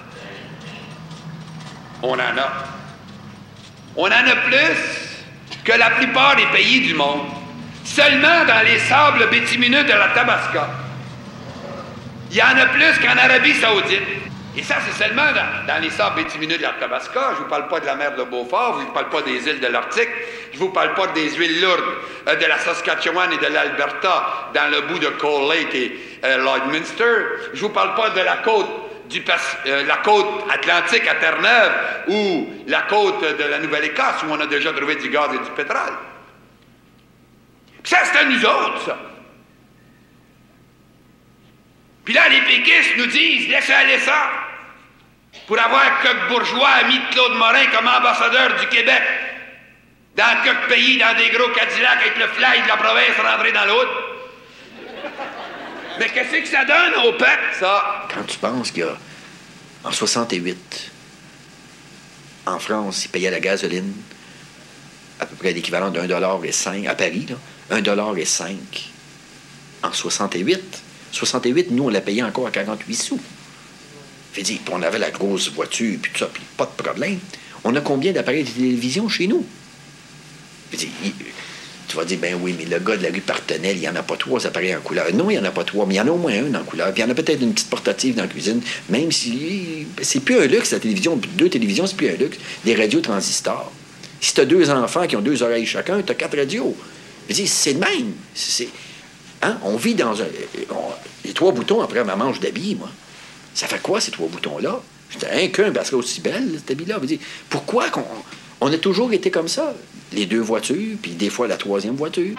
on en a. On en a plus que la plupart des pays du monde. Seulement dans les sables bitumineux de la Tabasca. Il y en a plus qu'en Arabie Saoudite. Et ça, c'est seulement dans les sables bitumineux de la Tabasca. Je ne vous parle pas de la mer de Beaufort, je ne vous parle pas des îles de l'Arctique, je ne vous parle pas des huiles lourdes de la Saskatchewan et de l'Alberta dans le bout de Cold Lake et Lloydminster. Je ne vous parle pas de la côte la côte atlantique à Terre-Neuve ou la côte de la Nouvelle-Écosse où on a déjà trouvé du gaz et du pétrole. Puis ça, c'est à nous autres, ça. Puis là, les péquistes nous disent, laissez aller ça, pour avoir quelques bourgeois amis de Claude Morin comme ambassadeur du Québec, dans quelques pays, dans des gros Cadillacs avec le fly de la province rentré dans l'autre. Mais qu'est-ce que ça donne au peuple, ça? Quand tu penses qu'il y a, en 68, en France, ils payaient la gasoline à peu près l'équivalent d'1,05 $, à Paris, là, 1,05 $. En 68, nous, on l'a payé encore à 48 sous. Je dis, puis on avait la grosse voiture, puis tout ça, puis pas de problème. On a combien d'appareils de télévision chez nous? Je dis, tu vas dire, ben oui, mais le gars de la rue Partenay, il n'y en a pas 3 appareils en couleur. Non, il n'y en a pas 3, mais il y en a au moins un en couleur. Puis il y en a peut-être une petite portative dans la cuisine, même si c'est plus un luxe, la télévision. 2 télévisions, c'est plus un luxe. Des radios transistors. Si tu as 2 enfants qui ont 2 oreilles chacun, tu as 4 radios. Je dis, c'est le même. Hein? On vit dans les 3 boutons après ma manche d'habits, moi. Ça fait quoi, ces 3 boutons-là? J'étais qu'un, parce que aussi belle, cet habit-là. Je dis, pourquoi on a toujours été comme ça? Les 2 voitures, puis des fois la 3e voiture.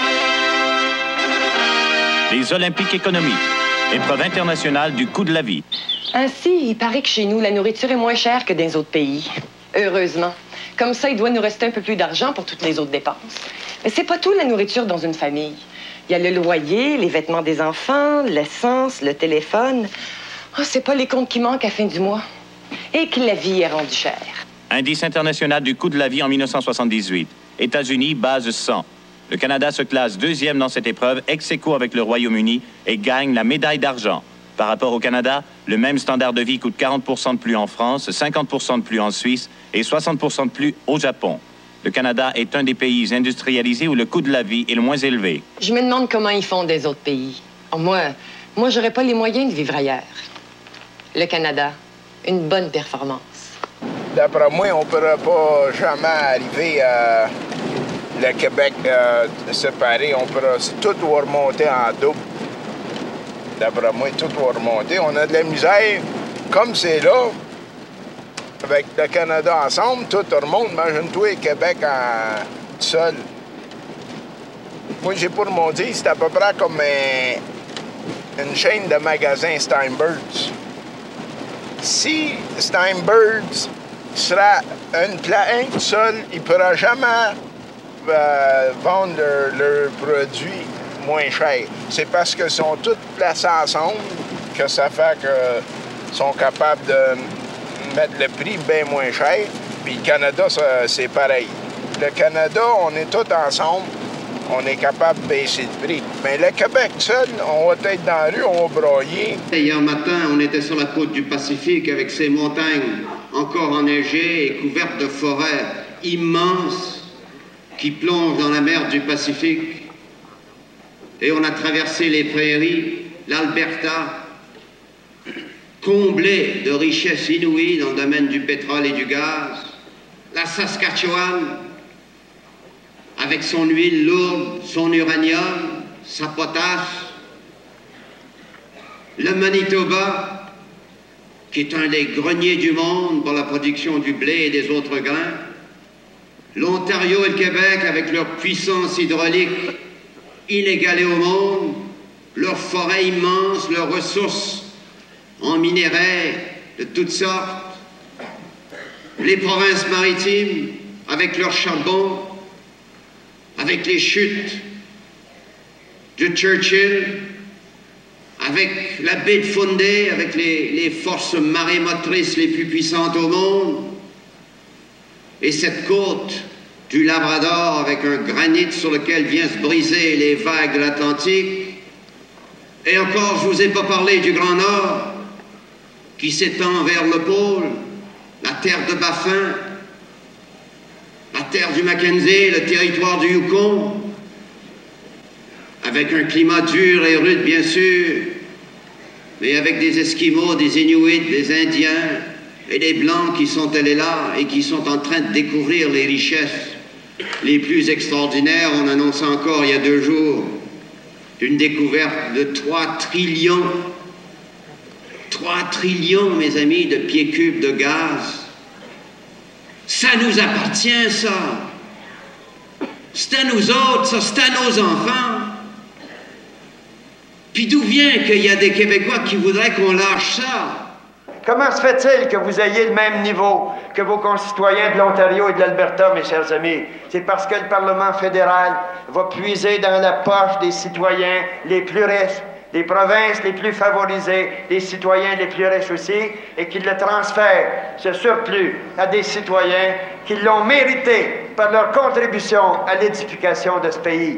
Les Olympiques économiques, épreuve internationale du coût de la vie. Ainsi, il paraît que chez nous, la nourriture est moins chère que dans les autres pays. Heureusement. Comme ça, il doit nous rester un peu plus d'argent pour toutes les autres dépenses. Mais c'est pas tout, la nourriture dans une famille. Il y a le loyer, les vêtements des enfants, l'essence, le téléphone. Oh, c'est pas les comptes qui manquent à la fin du mois. Et que la vie est rendue chère. Indice international du coût de la vie en 1978. États-Unis, base 100. Le Canada se classe 2e dans cette épreuve, ex-aequo avec le Royaume-Uni, et gagne la médaille d'argent. Par rapport au Canada, le même standard de vie coûte 40% de plus en France, 50% de plus en Suisse et 60% de plus au Japon. Le Canada est un des pays industrialisés où le coût de la vie est le moins élevé. Je me demande comment ils font des autres pays. Oh, moi, j'aurais pas les moyens de vivre ailleurs. Le Canada, une bonne performance. D'après moi, on ne pourra pas jamais arriver à le Québec séparé. Tout va remonter en double. D'après moi, tout va remonter. On a de la misère, comme c'est là, avec le Canada ensemble, tout remonte. Imagine-toi, Québec tout seul. Moi, j'ai pas remonté, c'est à peu près comme une chaîne de magasins Steinbergs. Si Steinbergs sera une plainte tout seul, il ne pourra jamais vendre leurs produits moins cher. C'est parce qu'ils sont tous placés ensemble que ça fait qu'ils sont capables de mettre le prix bien moins cher. Puis le Canada, c'est pareil. Le Canada, on est tous ensemble, on est capable de baisser le prix. Mais le Québec seul, on va être dans la rue, on va broyer. Hier matin, on était sur la côte du Pacifique avec ces montagnes encore enneigées et couvertes de forêts immenses qui plongent dans la mer du Pacifique. Et on a traversé les prairies, l'Alberta, comblée de richesses inouïes dans le domaine du pétrole et du gaz, la Saskatchewan, avec son huile lourde, son uranium, sa potasse, le Manitoba, qui est un des greniers du monde pour la production du blé et des autres grains, l'Ontario et le Québec avec leur puissance hydraulique inégalée au monde, leurs forêts immenses, leurs ressources en minerais de toutes sortes, les provinces maritimes avec leur charbon, avec les chutes de Churchill, avec la baie de Fundy, avec les forces marémotrices les plus puissantes au monde, et cette côte du Labrador avec un granit sur lequel viennent se briser les vagues de l'Atlantique. Et encore, je ne vous ai pas parlé du Grand Nord, qui s'étend vers le pôle, la terre de Baffin, la terre du Mackenzie, le territoire du Yukon, avec un climat dur et rude, bien sûr, mais avec des Esquimaux, des Inuits, des Indiens et des Blancs qui sont allés là et qui sont en train de découvrir les richesses les plus extraordinaires. On annonçait encore il y a 2 jours une découverte de 3 trillions, mes amis, de pieds cubes de gaz. Ça nous appartient, ça. C'est à nous autres, ça, c'est à nos enfants. Puis d'où vient qu'il y a des Québécois qui voudraient qu'on lâche ça? Comment se fait-il que vous ayez le même niveau que vos concitoyens de l'Ontario et de l'Alberta, mes chers amis? C'est parce que le Parlement fédéral va puiser dans la poche des citoyens les plus riches, des provinces les plus favorisées, des citoyens les plus riches aussi, et qu'il le transfère, ce surplus, à des citoyens qui l'ont mérité par leur contribution à l'édification de ce pays.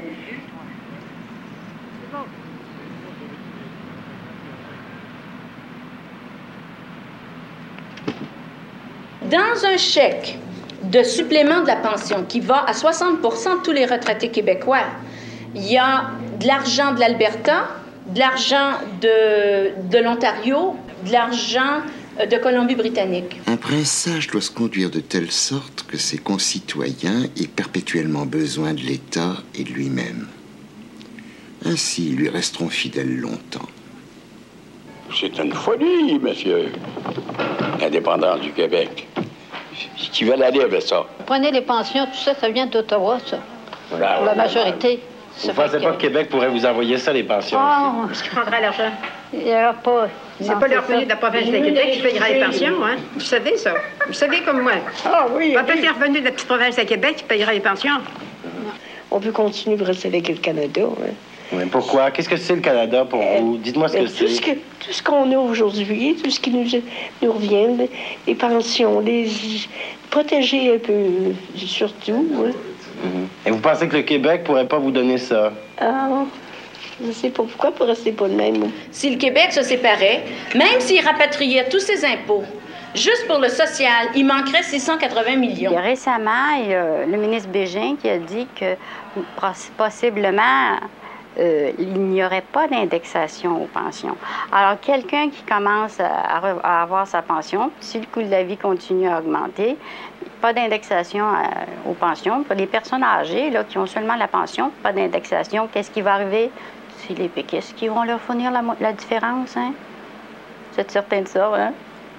Dans un chèque de supplément de la pension qui va à 60 % de tous les retraités québécois, il y a de l'argent de l'Alberta, de l'argent de l'Ontario, de l'argent de Colombie-Britannique. Un prince sage doit se conduire de telle sorte que ses concitoyens aient perpétuellement besoin de l'État et de lui-même. Ainsi, ils lui resteront fidèles longtemps. C'est une folie, monsieur. L'indépendance du Québec. Qui veulent aller avec ça? Prenez les pensions, tout ça, ça vient d'Ottawa, ça. Pour la majorité. Vous ne pensez pas que Québec pourrait vous envoyer ça, les pensions? Oh, Qui prendra l'argent? il n'y aura pas. C'est pas le revenu de la province de Québec qui payera les pensions, hein? Vous savez ça. Vous savez comme moi. Ah oui. Pas le revenu de la petite province de Québec qui payera les pensions. On peut continuer de rester avec le Canada, hein? Oui, pourquoi? Qu'est-ce que c'est le Canada pour vous? Dites-moi ce que c'est. Tout ce qu'on a aujourd'hui, tout ce qui nous revient, les pensions, protéger un peu, surtout. Hein? Et vous pensez que le Québec pourrait pas vous donner ça? Ah, je ne sais pas pourquoi, pour rester pas de même. Si le Québec se séparait, même s'il rapatriait tous ses impôts, juste pour le social, il manquerait 680 millions. Il y a récemment, il y a le ministre Bégin qui a dit que possiblement, il n'y aurait pas d'indexation aux pensions. Alors, quelqu'un qui commence à avoir sa pension, si le coût de la vie continue à augmenter, pas d'indexation aux pensions. Pour les personnes âgées là, qui ont seulement la pension, pas d'indexation, qu'est-ce qui va arriver? C'est les péquistes qui vont leur fournir la différence, hein? Vous êtes certain de ça, hein?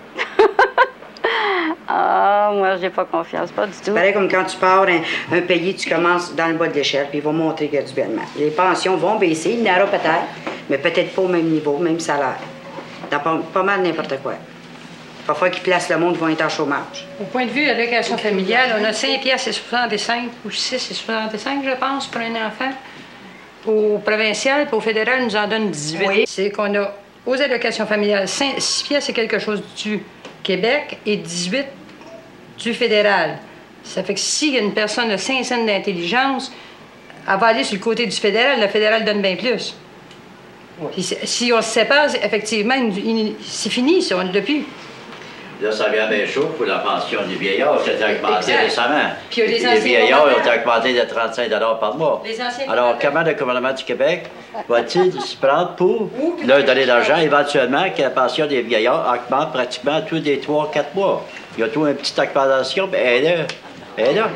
Ah, moi, j'ai pas confiance, pas du tout. C'est pareil comme quand tu pars un pays, tu commences dans le bas de l'échelle, puis ils vont monter graduellement. Les pensions vont baisser, il y en aura peut-être, mais peut-être pas au même niveau, même salaire. Dans pas mal n'importe quoi. Parfois qu'ils placent le monde, vont être en chômage. Au point de vue de l'allocation familiale, on a 5 piastres et 65, ou 6 et 65, je pense, pour un enfant. Au provincial et au fédéral, ils nous en donnent 18. Oui. C'est qu'on a, aux allocations familiales, 6 piastres, c'est quelque chose du Québec et 18 du fédéral. Ça fait que s'il y a une personne de 5 cents d'intelligence, elle va aller sur le côté du fédéral, le fédéral donne bien plus. Oui. Puis si on se sépare, effectivement, c'est fini, ça, on ne l'a plus. Là, ça vient bien chaud pour la pension des vieillards, qui a été augmentée récemment. Puis les vieillards ont été augmentés de 35 $ par mois. Alors, comment le gouvernement du Québec va-t-il se prendre pour leur donner l'argent éventuellement que la pension des vieillards augmente pratiquement tous les 3-4 mois? Il y a tout une petite augmentation, mais elle est là. Elle est là.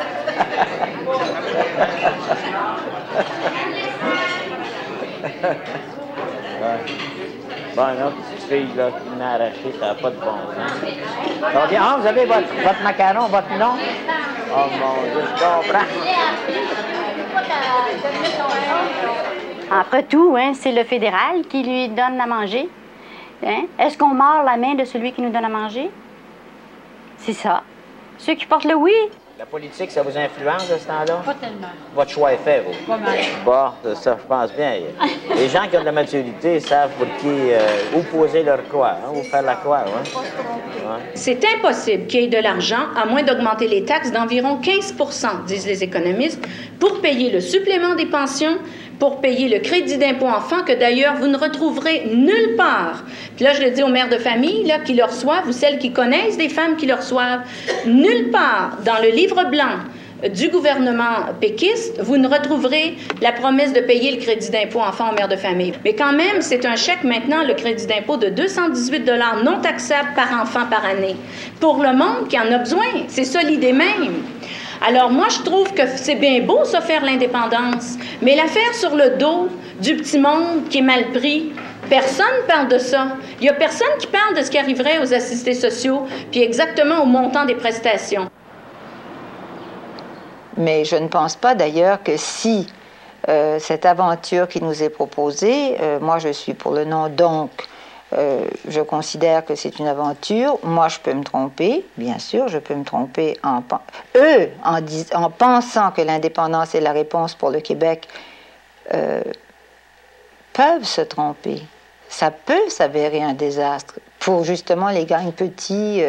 Bon, une autre petite fille là, qui m'a arraché, ça n'a pas de bon sens. Donc, ah, vous avez votre macaron, votre nom? Oh mon Dieu, je comprends. Après tout, hein, c'est le fédéral qui lui donne à manger. Hein? Est-ce qu'on mord la main de celui qui nous donne à manger? C'est ça. Ceux qui portent le oui. La politique, ça vous influence de ce temps-là? Pas tellement. Votre choix est fait, vous? Pas mal. Bon, ça, je pense bien. Les gens qui ont de la maturité savent pour qui, où poser leur croix, hein, où faire la croix. Hein? Ouais. C'est impossible qu'il y ait de l'argent, à moins d'augmenter les taxes d'environ 15 %, disent les économistes, pour payer le supplément des pensions, pour payer le crédit d'impôt enfant, que d'ailleurs vous ne retrouverez nulle part. Puis là, je le dis aux mères de famille là, qui le reçoivent, ou celles qui connaissent des femmes qui le reçoivent, nulle part dans le livre blanc du gouvernement péquiste, vous ne retrouverez la promesse de payer le crédit d'impôt enfant aux mères de famille. Mais quand même, c'est un chèque maintenant, le crédit d'impôt de 218 $ non taxable par enfant par année. Pour le monde qui en a besoin, c'est ça l'idée même. Alors moi, je trouve que c'est bien beau, ça, faire l'indépendance, mais la faire sur le dos du petit monde qui est mal pris, personne ne parle de ça. Il n'y a personne qui parle de ce qui arriverait aux assistés sociaux, puis exactement au montant des prestations. Mais je ne pense pas d'ailleurs que si cette aventure qui nous est proposée, moi je suis pour le non, donc je considère que c'est une aventure. Moi je peux me tromper, bien sûr, je peux me tromper en pensant que l'indépendance est la réponse pour le Québec, peuvent se tromper. Ça peut s'avérer un désastre pour justement les gangs petits,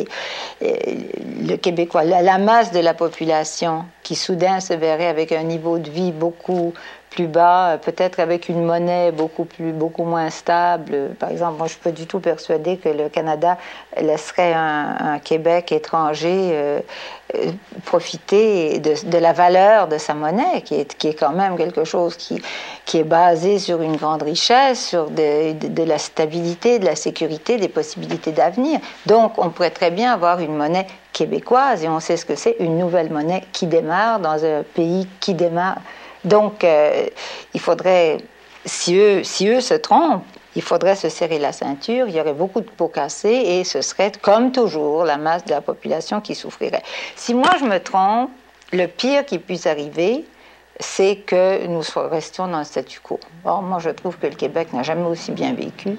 le Québécois, la masse de la population qui soudain se verrait avec un niveau de vie beaucoup plus bas, peut-être avec une monnaie beaucoup moins stable. Par exemple, moi je ne suis pas du tout persuadée que le Canada laisserait un Québec étranger profiter de la valeur de sa monnaie, qui est quand même quelque chose qui est basé sur une grande richesse, sur de la stabilité, de la sécurité, des possibilités d'avenir. Donc on pourrait très bien avoir une monnaie québécoise, et on sait ce que c'est, une nouvelle monnaie qui démarre dans un pays qui démarre. Donc, il faudrait, si eux se trompent, il faudrait se serrer la ceinture, il y aurait beaucoup de pots cassés et ce serait, comme toujours, la masse de la population qui souffrirait. Si moi je me trompe, le pire qui puisse arriver, c'est que nous restions dans le statu quo. Or, moi je trouve que le Québec n'a jamais aussi bien vécu.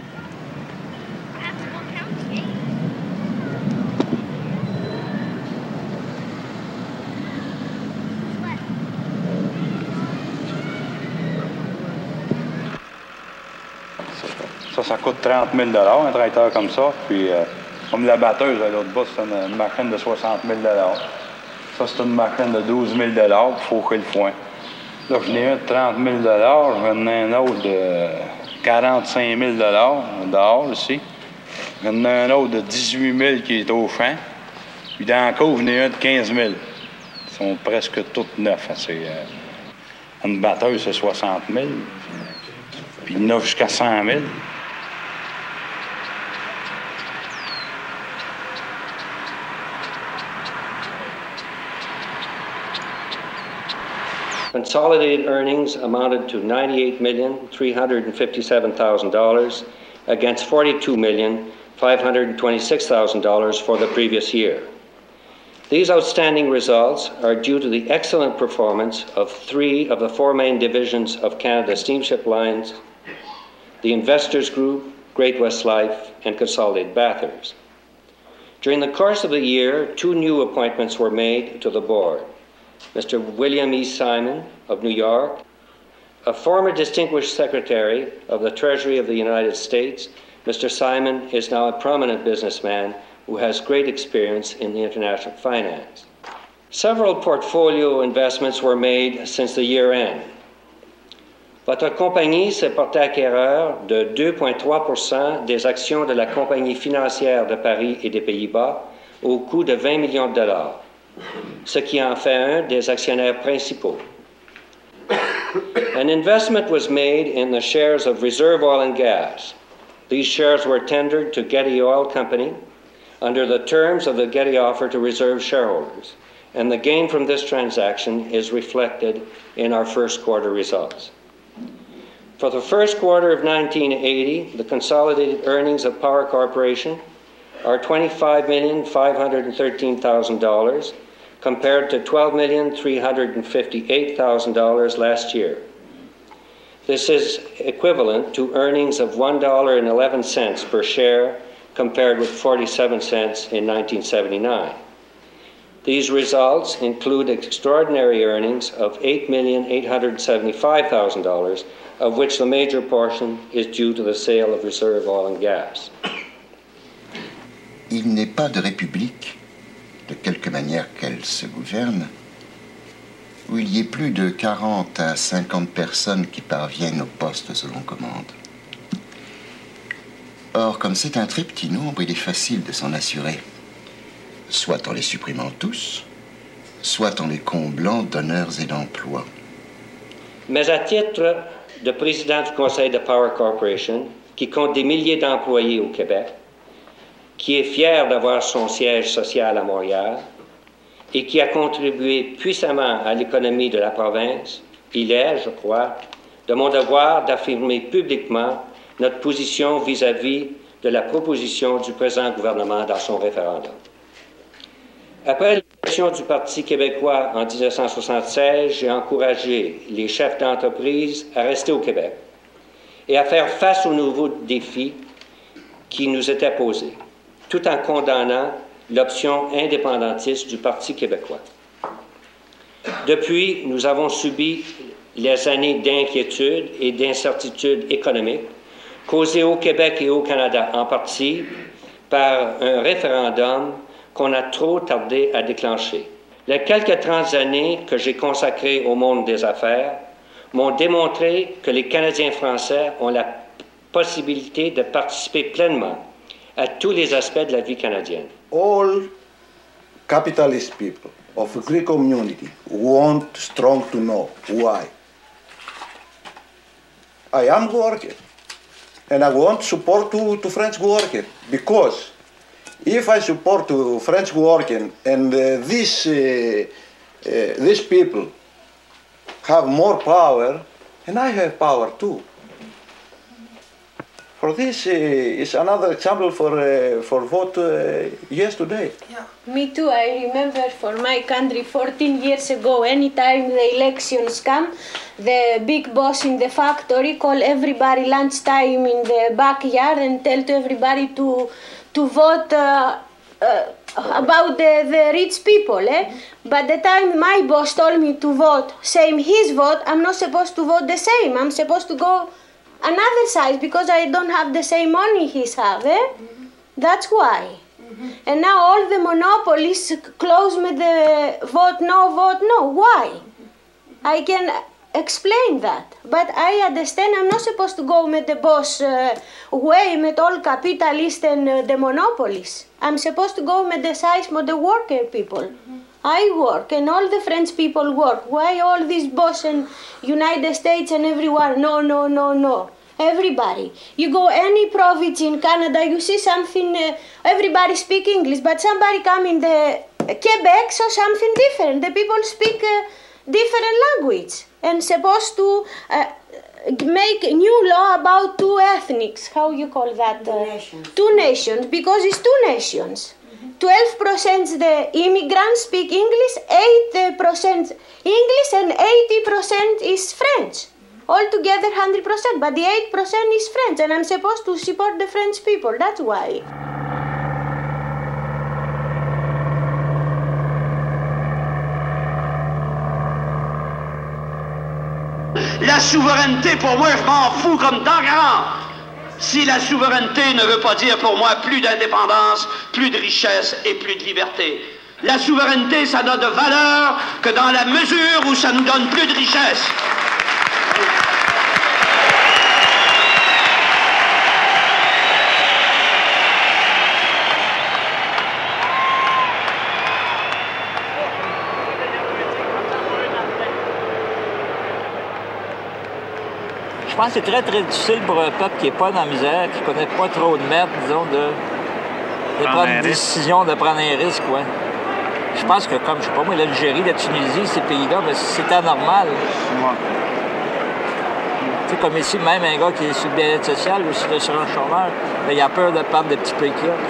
Ça coûte 30 000 $, un tracteur comme ça. Puis, comme la batteuse à l'autre bout, c'est une machine de 60 000 $. Ça, c'est une machine de 12 000 $ pour faucher le foin. Là, j'en ai un de 30 000 $, j'en ai un autre de 45 000 $ dehors, ici. J'en ai un autre de 18 000 qui est au champ. Puis, dans la cour, j'en ai un de 15 000. Ils sont presque tous neufs. Une batteuse, c'est 60 000. Puis, il y en a jusqu'à 100 000. Consolidated earnings amounted to $98,357,000 against $42,526,000 for the previous year. These outstanding results are due to the excellent performance of 3 of the 4 main divisions of Canada Steamship Lines, the Investors Group, Great West Life, and Consolidated Bathurst. During the course of the year, 2 new appointments were made to the board. Mr. William E. Simon of New York, a former distinguished secretary of the Treasury of the United States. Mr. Simon is now a prominent businessman who has great experience in the international finance. Several portfolio investments were made since the year end. Votre compagnie s'est portée acquéreur de 2,3% des actions de la Compagnie financière de Paris et des Pays-Bas au coût de 20 millions de $, ce qui en fait un des actionnaires principaux. An investment was made in the shares of Reserve Oil and Gas. These shares were tendered to Getty Oil Company under the terms of the Getty offer to Reserve shareholders, and the gain from this transaction is reflected in our first quarter results. For the first quarter of 1980, the consolidated earnings of Power Corporation are $25,513,000 compared to $12,358,000 last year. This is equivalent to earnings of $1.11 per share compared with 47 cents in 1979. These results include extraordinary earnings of $8,875,000, of which the major portion is due to the sale of Reserve Oil and Gas. Il n'est pas de république, de quelque manière qu'elle se gouverne, où il y ait plus de 40 à 50 personnes qui parviennent au poste selon commande. Or, comme c'est un très petit nombre, il est facile de s'en assurer, soit en les supprimant tous, soit en les comblant d'honneurs et d'emplois. Mais à titre de président du Conseil de Power Corporation, qui compte des milliers d'employés au Québec, qui est fier d'avoir son siège social à Montréal et qui a contribué puissamment à l'économie de la province, il est, je crois, de mon devoir d'affirmer publiquement notre position vis-à-vis de la proposition du présent gouvernement dans son référendum. Après l'élection du Parti québécois en 1976, j'ai encouragé les chefs d'entreprise à rester au Québec et à faire face aux nouveaux défis qui nous étaient posés, tout en condamnant l'option indépendantiste du Parti québécois. Depuis, nous avons subi les années d'inquiétude et d'incertitude économique causée au Québec et au Canada en partie par un référendum qu'on a trop tardé à déclencher. Les quelques 30 années que j'ai consacrées au monde des affaires m'ont démontré que les Canadiens français ont la possibilité de participer pleinement à tous les aspects de la vie canadienne. All capitalist people of a Greek community want strong to know why. I am worker, and I want support to French worker, because if I support to French worker and these people have more power, and I have power too. For this is another example for vote yes today. Yeah. Me too. I remember for my country 14 years ago, anytime the elections come, the big boss in the factory call everybody lunchtime in the backyard and tell to everybody to vote about the rich people. But the time my boss told me to vote, same his vote, I'm not supposed to vote the same. I'm supposed to go another side because I don't have the same money he's have. That's why. And now all the monopolies close me the vote no. Why? I can explain that. But I understand I'm not supposed to go with the boss way with all capitalists and the monopolies. I'm supposed to go with the size of the worker people. I work and all the French people work. Why all these boss in United States and everyone? No. Everybody. You go any province in Canada, you see something, everybody speak English, but somebody come in the Quebec, so something different. The people speak different language and supposed to make new law about two ethnics. How you call that? Two nations, because it's two nations. 12% the immigrants speak English, 8% English, and 80% is French. Altogether 100%, but the 8% is French, and I'm supposed to support the French people, that's why. La souveraineté, pour moi, je m'en fous comme d'engrand. Si la souveraineté ne veut pas dire pour moi plus d'indépendance, plus de richesse et plus de liberté. La souveraineté, ça n'a de valeur que dans la mesure où ça nous donne plus de richesse. Je pense que c'est très, très difficile pour un peuple qui n'est pas dans la misère, qui ne connaît pas trop de maîtres, disons, de prendre une décision, de prendre un risque, ouais. Je pense que, comme, je sais pas moi, l'Algérie, la Tunisie, ces pays-là, mais c'était anormal. Tu sais, comme ici, même un gars qui est sur le bien-être social ou sur l'assurance chômage, il a peur de perdre des petits pays qu'il a.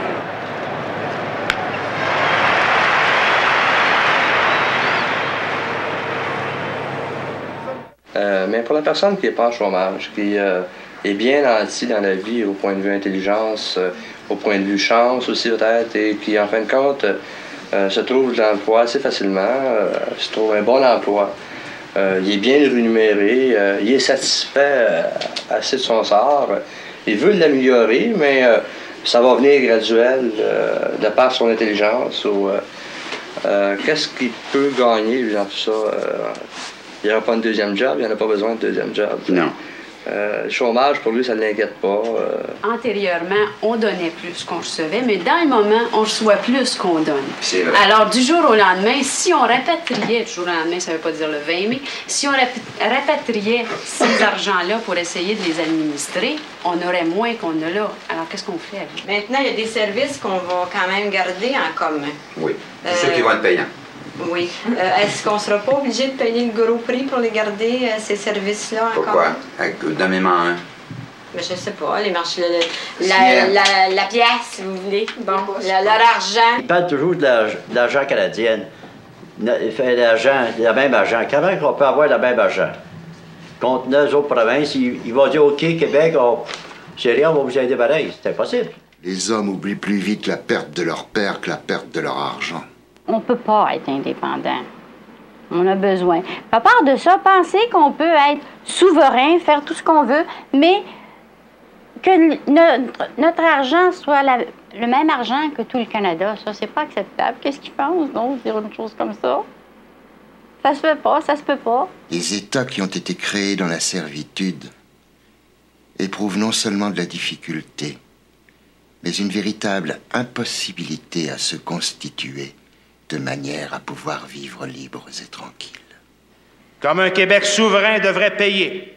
Mais pour la personne qui n'est pas en chômage, qui est bien nantie dans la vie au point de vue intelligence, au point de vue chance aussi peut-être, et qui en fin de compte se trouve de l'emploi assez facilement, se trouve un bon emploi, il est bien rémunéré, il est satisfait assez de son sort, il veut l'améliorer, mais ça va venir graduel de par son intelligence ou qu'est-ce qu'il peut gagner lui, dans tout ça. Il n'y aura pas un deuxième job, il n'y en a pas besoin de deuxième job. Non. Le chômage, pour lui, ça ne l'inquiète pas. Antérieurement, on donnait plus qu'on recevait, mais dans le moment, on reçoit plus qu'on donne. C'est vrai. Alors, du jour au lendemain, si on rapatriait, du jour au lendemain, ça ne veut pas dire le 20 mai, si on rapatriait ces argents-là pour essayer de les administrer, on aurait moins qu'on a là. Alors, qu'est-ce qu'on fait avec? Maintenant, il y a des services qu'on va quand même garder en commun. Oui, c'est ceux qui vont être payants. Oui. Est-ce qu'on ne sera pas obligé de payer le gros prix pour les garder, ces services-là encore? Pourquoi? Donnez-moi un. Mais je sais pas, les marchés, la pièce, si vous voulez. Bon, leur argent. Ils parlent toujours de l'argent canadien. Il fait l'argent, le même argent. Comment on peut avoir le même argent? Contre nos autres provinces, ils vont dire OK, Québec, c'est rien, on va vous aider pareil. C'est impossible. Les hommes oublient plus vite la perte de leur père que la perte de leur argent. On ne peut pas être indépendant. On a besoin. À part de ça, penser qu'on peut être souverain, faire tout ce qu'on veut, mais notre argent soit le même argent que tout le Canada, ça, c'est pas acceptable. Qu'est-ce qu'ils pensent, non, dire une chose comme ça? Ça se fait pas, ça se peut pas. Les États qui ont été créés dans la servitude éprouvent non seulement de la difficulté, mais une véritable impossibilité à se constituer de manière à pouvoir vivre libres et tranquilles. Comme un Québec souverain devrait payer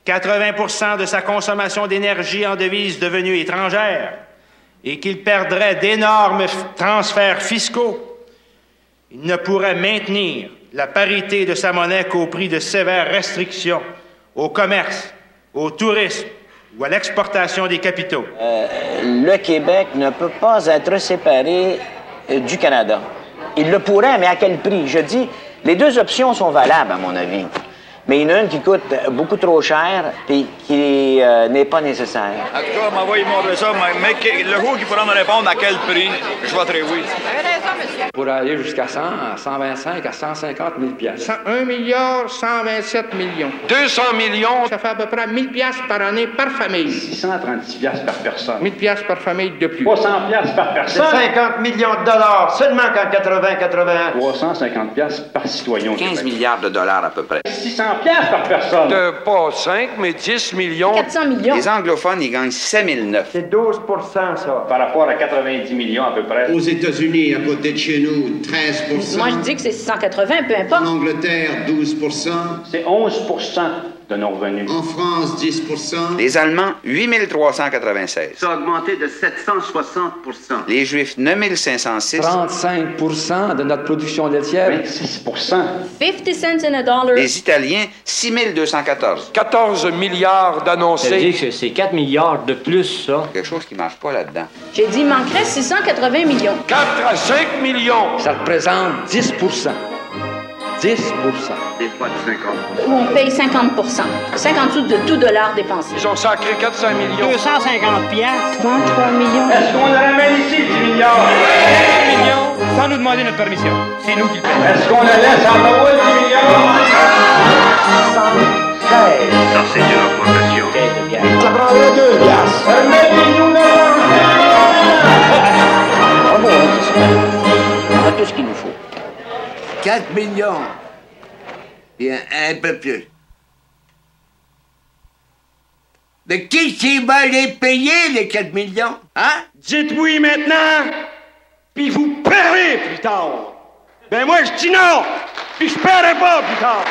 80% de sa consommation d'énergie en devises devenues étrangères et qu'il perdrait d'énormes transferts fiscaux, il ne pourrait maintenir la parité de sa monnaie qu'au prix de sévères restrictions au commerce, au tourisme ou à l'exportation des capitaux. Le Québec ne peut pas être séparé du Canada. Il le pourrait, mais à quel prix? Je dis, les deux options sont valables, à mon avis. Mais il y en a une qui coûte beaucoup trop cher et qui n'est pas nécessaire. En tout cas, m'envoyer montrer ça, mais le jour qui pourra me répondre à quel prix, je voterai oui. Pour aller jusqu'à 100, à 125, à 150 000 piastres. 1 milliard 127 millions. 200 millions. Ça fait à peu près 1000 piastres par année par famille. 636 piastres par personne. 1000 piastres par famille de plus. 300 piastres par personne. 50 millions de dollars seulement qu'en 80-81. 350 piastres par citoyen. 15 milliards de dollars à peu près. 600 piastres par personne. Pas 5, mais 10 millions. 400 millions. Les anglophones, ils gagnent 7009. C'est 12 ça. Par rapport à 90 millions à peu près. Aux États-Unis, à côté de chez nous, 13 Moi, je dis que c'est 680, peu importe. En Angleterre, 12 C'est 11 de nos revenus. En France, 10 Les Allemands, 8396. Ça a augmenté de 760 Les Juifs, 9506. 35 de notre production laitière. 26 50 cents in a dollar. Les Italiens, 6214. 14 milliards d'annoncés. Ça veut dire que c'est 4 milliards de plus, ça. Quelque chose qui ne marche pas là-dedans. J'ai dit, il manquerait 680 millions. 4 à 5 millions. Ça représente 10 10 Des fois de 50. Où on paye 50 50 sous de tout dollar dépensé. Ils ont sacré 400 millions. 250 piastres. 23 millions. Est-ce qu'on le ramène ici, 10 milliards? 10 millions, sans nous demander notre permission. C'est nous qui le payons. Est-ce qu'on le laisse à Ottawa, 10 millions? 116. Ça, c'est une augmentation. Ça prendrait 2 piastres. Remettez-nous On a tout ce qu'il nous faut. 4 millions. Et un peu plus. Mais qui va les payer, les 4 millions? Hein? Dites oui maintenant, puis vous paierez plus tard. Ben moi, je dis non, puis je paierai pas plus tard.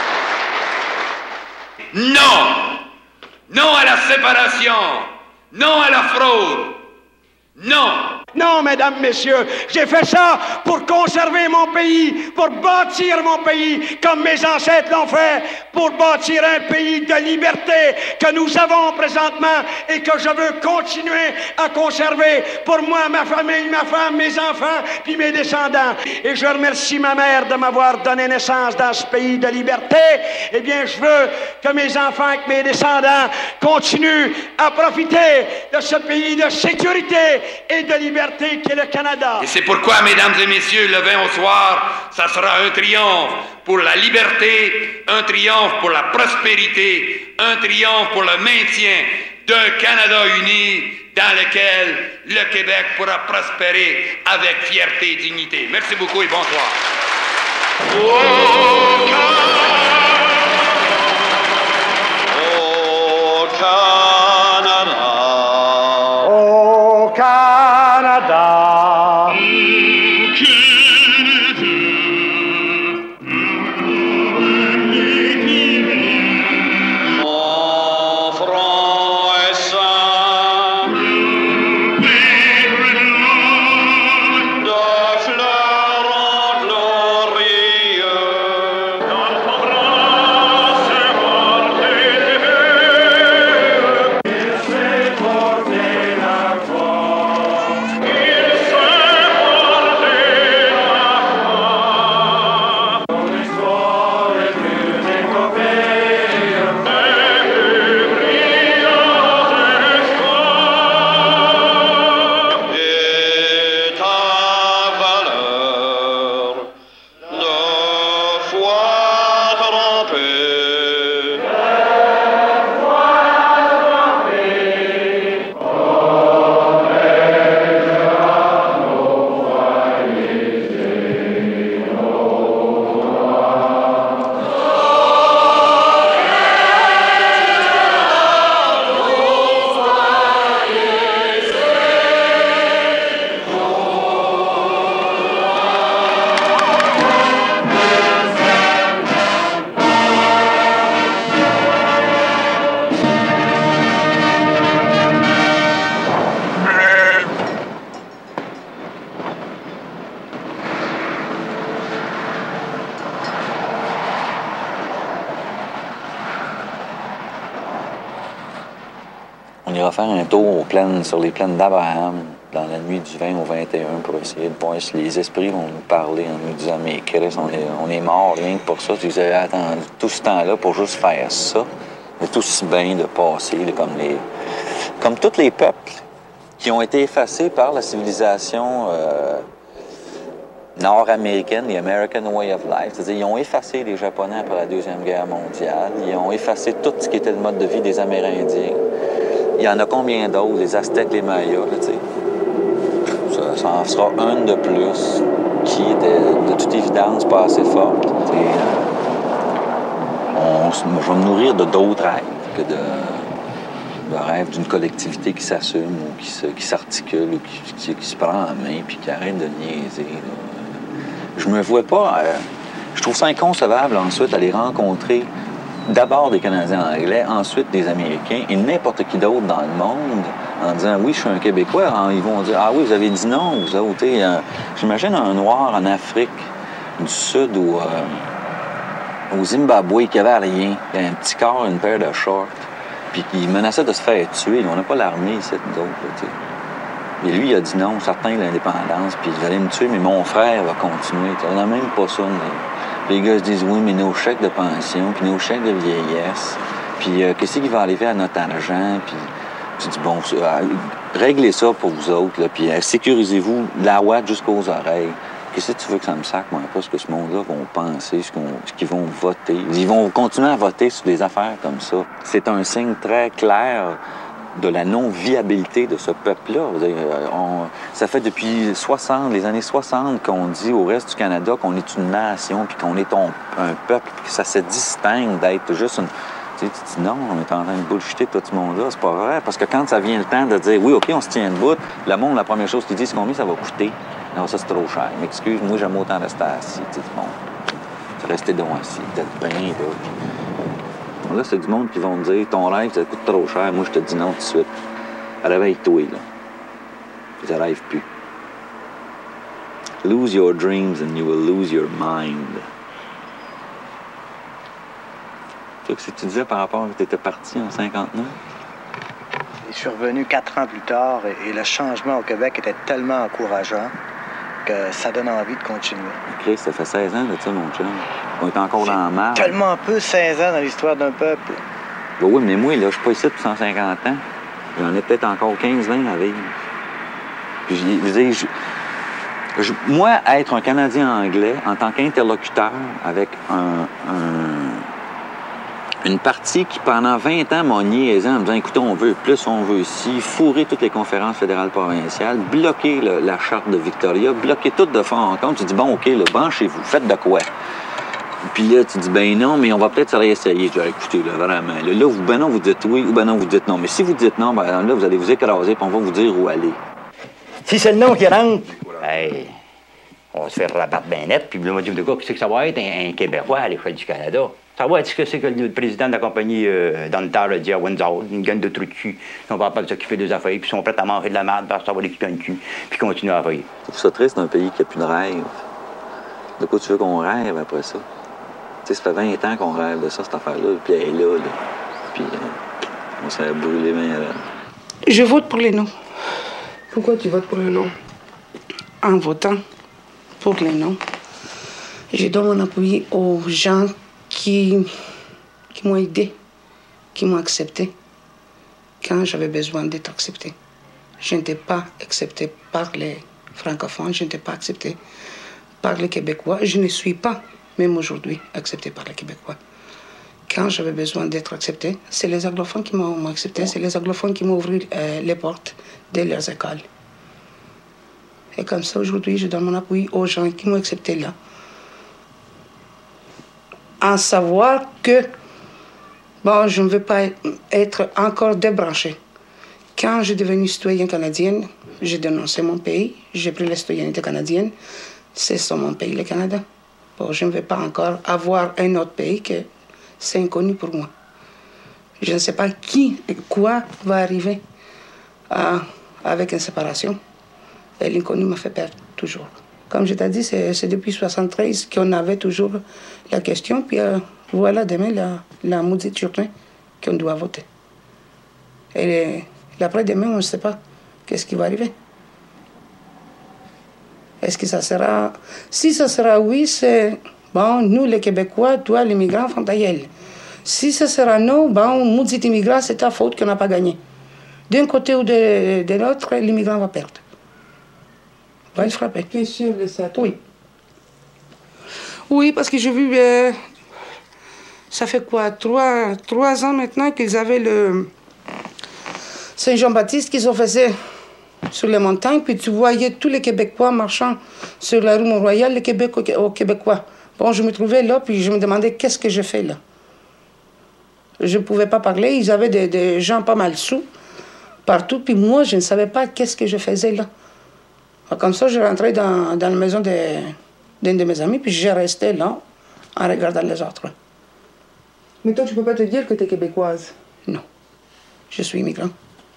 Non! Non à la séparation! Non à la fraude! Non! Non, mesdames, messieurs, j'ai fait ça pour conserver mon pays, pour bâtir mon pays, comme mes ancêtres l'ont fait, pour bâtir un pays de liberté que nous avons présentement et que je veux continuer à conserver pour moi, ma famille, ma femme, mes enfants, puis mes descendants. Et je remercie ma mère de m'avoir donné naissance dans ce pays de liberté. Eh bien, je veux que mes enfants et que mes descendants continuent à profiter de ce pays de sécurité et de liberté qu'est le Canada. Et c'est pourquoi, mesdames et messieurs, le 20 au soir, ça sera un triomphe pour la liberté, un triomphe pour la prospérité, un triomphe pour le maintien d'un Canada uni dans lequel le Québec pourra prospérer avec fierté et dignité. Merci beaucoup et bonsoir. ira faire un tour sur les plaines d'Abraham dans la nuit du 20 au 21 pour essayer de voir si les esprits vont nous parler en nous disant « Mais Chris, on est mort rien que pour ça. Tu vous avez attendu tout ce temps-là pour juste faire ça. » C'est aussi bien de passer comme tous les peuples qui ont été effacés par la civilisation nord-américaine, the American Way of Life. C'est-à-dire, ils ont effacé les Japonais après la Deuxième Guerre mondiale. Ils ont effacé tout ce qui était le mode de vie des Amérindiens. Il y en a combien d'autres? Les Aztèques, les Mayas, là, tu sais. Ça en sera une de plus qui est de toute évidence pas assez forte. Je vais me nourrir de d'autres rêves que le rêve d'une collectivité qui s'assume ou qui s'articule ou qui se prend en main puis qui arrête de niaiser. Là. Je me vois pas... je trouve ça inconcevable ensuite aller rencontrer d'abord des Canadiens anglais, ensuite des Américains et n'importe qui d'autre dans le monde en disant « Oui, je suis un Québécois ». Ils vont dire « Ah oui, vous avez dit non, vous autres. » J'imagine un Noir en Afrique du Sud ou au Zimbabwe qui avait rien, il avait un petit corps, une paire de shorts, puis qui menaçait de se faire tuer. On n'a pas l'armée ici, nous autres. Là, et lui, il a dit non, certain, l'indépendance, puis vous allez me tuer, mais mon frère va continuer. On n'a même pas ça. Les gars se disent oui, mais nos chèques de pension, puis nos chèques de vieillesse, puis qu'est-ce qui va arriver à notre argent, puis tu dis bon, réglez ça pour vous autres, là, puis sécurisez-vous la ouate jusqu'aux oreilles. Qu'est-ce que tu veux que ça me saque, moi, pas ce que ce monde-là vont penser, ce qu'ils vont voter. Ils vont continuer à voter sur des affaires comme ça. C'est un signe très clair de la non-viabilité de ce peuple-là. Ça fait depuis les années 60 qu'on dit au reste du Canada qu'on est une nation, puis qu'on est un peuple, puis que ça se distingue d'être juste une... Tu dis non, on est en train de bullshiter tout ce monde-là, c'est pas vrai. Parce que quand ça vient le temps de dire oui, OK, on se tient debout, le monde, la première chose qu'il dit, c'est combien ça va coûter. Non, ça, c'est trop cher. M'excuse, moi, j'aime autant rester assis. Tu dis, bon, tu restes donc assis, peut-être bien, là. Bon, là, c'est du monde qui vont me dire, ton rêve, ça coûte trop cher. Moi, je te dis non tout de suite. Réveille-toi, là. Ça rêve plus. Lose your dreams and you will lose your mind. Tu sais ce que tu disais par rapport à que tu étais parti en 59? Je suis revenu 4 ans plus tard et le changement au Québec était tellement encourageant que ça donne envie de continuer. Chris, ça fait 16 ans de ça, mon chum. On est encore dans la marge. Tellement peu 16 ans dans l'histoire d'un peuple. Ben oui, mais moi, là, je suis pas ici depuis 150 ans. J'en ai peut-être encore 15-20 à vivre. Puis moi, être un Canadien anglais en tant qu'interlocuteur avec une partie qui, pendant 20 ans, m'a niaisé en me disant « Écoutez, on veut plus, on veut ci, fourrer toutes les conférences fédérales provinciales, bloquer la charte de Victoria, bloquer tout de fond en compte. » Tu dis « Bon, OK, là, branchez-vous, faites de quoi? » Puis là, tu dis « Ben non, mais on va peut-être se réessayer. » Je dis « Écoutez, là, vraiment, là, ben non, vous dites oui, ou ben non, vous dites non. Mais si vous dites non, ben là, vous allez vous écraser, puis on va vous dire où aller. » Si c'est le non qui rentre, hey, on va se faire rabattre bien net, puis le motif de quoi, qu'est-ce que ça va être un Québécois à l'échelle du Canada? Ça va être ce que c'est que le président de la compagnie dans le temps a dit à Windsor, une gaine de trous de cul. Ils sont pas capables de s'occuper des affaires, puis ils sont prêts à manger de la merde parce que ça va les quitter un cul, puis continuer à faire. Je trouve ça triste d'un pays qui n'a plus de rêve. De quoi tu veux qu'on rêve après ça? Tu sais, ça fait 20 ans qu'on rêve de ça, cette affaire-là, puis elle est là. Puis on s'est brûlé bien là. Je vote pour les non. Pourquoi tu votes pour le non? En votant pour les non, je donne mon appui aux gens qui m'ont aidé, qui m'ont accepté quand j'avais besoin d'être accepté. Je n'étais pas acceptée par les francophones, je n'étais pas acceptée par les Québécois. Je ne suis pas, même aujourd'hui, acceptée par les Québécois. Quand j'avais besoin d'être acceptée, c'est les anglophones qui m'ont accepté, c'est les anglophones qui m'ont ouvert les portes de leurs écoles. Et comme ça, aujourd'hui, je donne mon appui aux gens qui m'ont accepté là. En savoir que, bon, je ne veux pas être encore débranchée. Quand je suis devenue citoyenne canadienne, j'ai dénoncé mon pays, j'ai pris la citoyenneté canadienne. C'est ça mon pays, le Canada. Bon, je ne veux pas encore avoir un autre pays que c'est inconnu pour moi. Je ne sais pas qui et quoi va arriver avec une séparation. Et l'inconnu m'a fait peur toujours. Comme je t'ai dit, c'est depuis 1973 qu'on avait toujours la question. Puis voilà demain la maudite journée qu'on doit voter. Et L'après-demain, on ne sait pas qu'est-ce qui va arriver. Est-ce que ça sera... Si ça sera oui, c'est... Bon, nous, les Québécois, toi, les migrants, font ta gueule. Si ça sera non, bon, maudit immigrant, c'est ta faute qu'on n'a pas gagné. D'un côté ou de l'autre, l'immigrant va perdre. Va être frappé. Tu es sûr de ça, toi? Oui. Oui, parce que j'ai vu... ça fait quoi? 3 ans maintenant qu'ils avaient le... Saint-Jean-Baptiste qu'ils ont fait sur les montagnes, puis tu voyais tous les Québécois marchant sur la rue Mont-Royal, les Québécois aux Québécois. Bon, je me trouvais là, puis je me demandais qu'est-ce que je fais là. Je ne pouvais pas parler, ils avaient des gens pas mal sous, partout, puis moi, je ne savais pas qu'est-ce que je faisais là. Comme ça, je rentrais dans la maison d'un de mes amis, puis je restais là, en regardant les autres. Mais toi, tu peux pas te dire que tu es québécoise? Non. Je suis immigrant.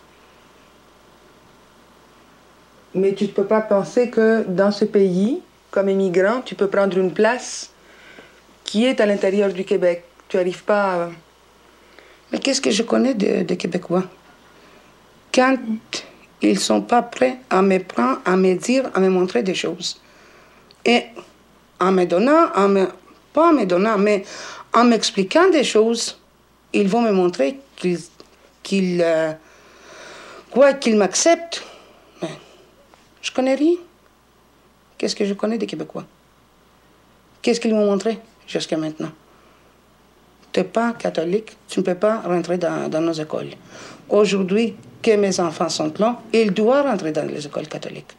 Mais tu ne peux pas penser que dans ce pays, comme immigrant, tu peux prendre une place qui est à l'intérieur du Québec. Tu n'arrives pas à... Mais qu'est-ce que je connais des Québécois? Quand ils ne sont pas prêts à me prendre, à me dire, à me montrer des choses. Et en me donnant, pas en me donnant, mais en m'expliquant des choses, ils vont me montrer qu'ils m'acceptent. Mais je connais rien. Qu'est-ce que je connais des Québécois? Qu'est-ce qu'ils m'ont montré jusqu'à maintenant? Tu n'es pas catholique, tu ne peux pas rentrer dans nos écoles. Aujourd'hui, que mes enfants sont là, ils doivent rentrer dans les écoles catholiques.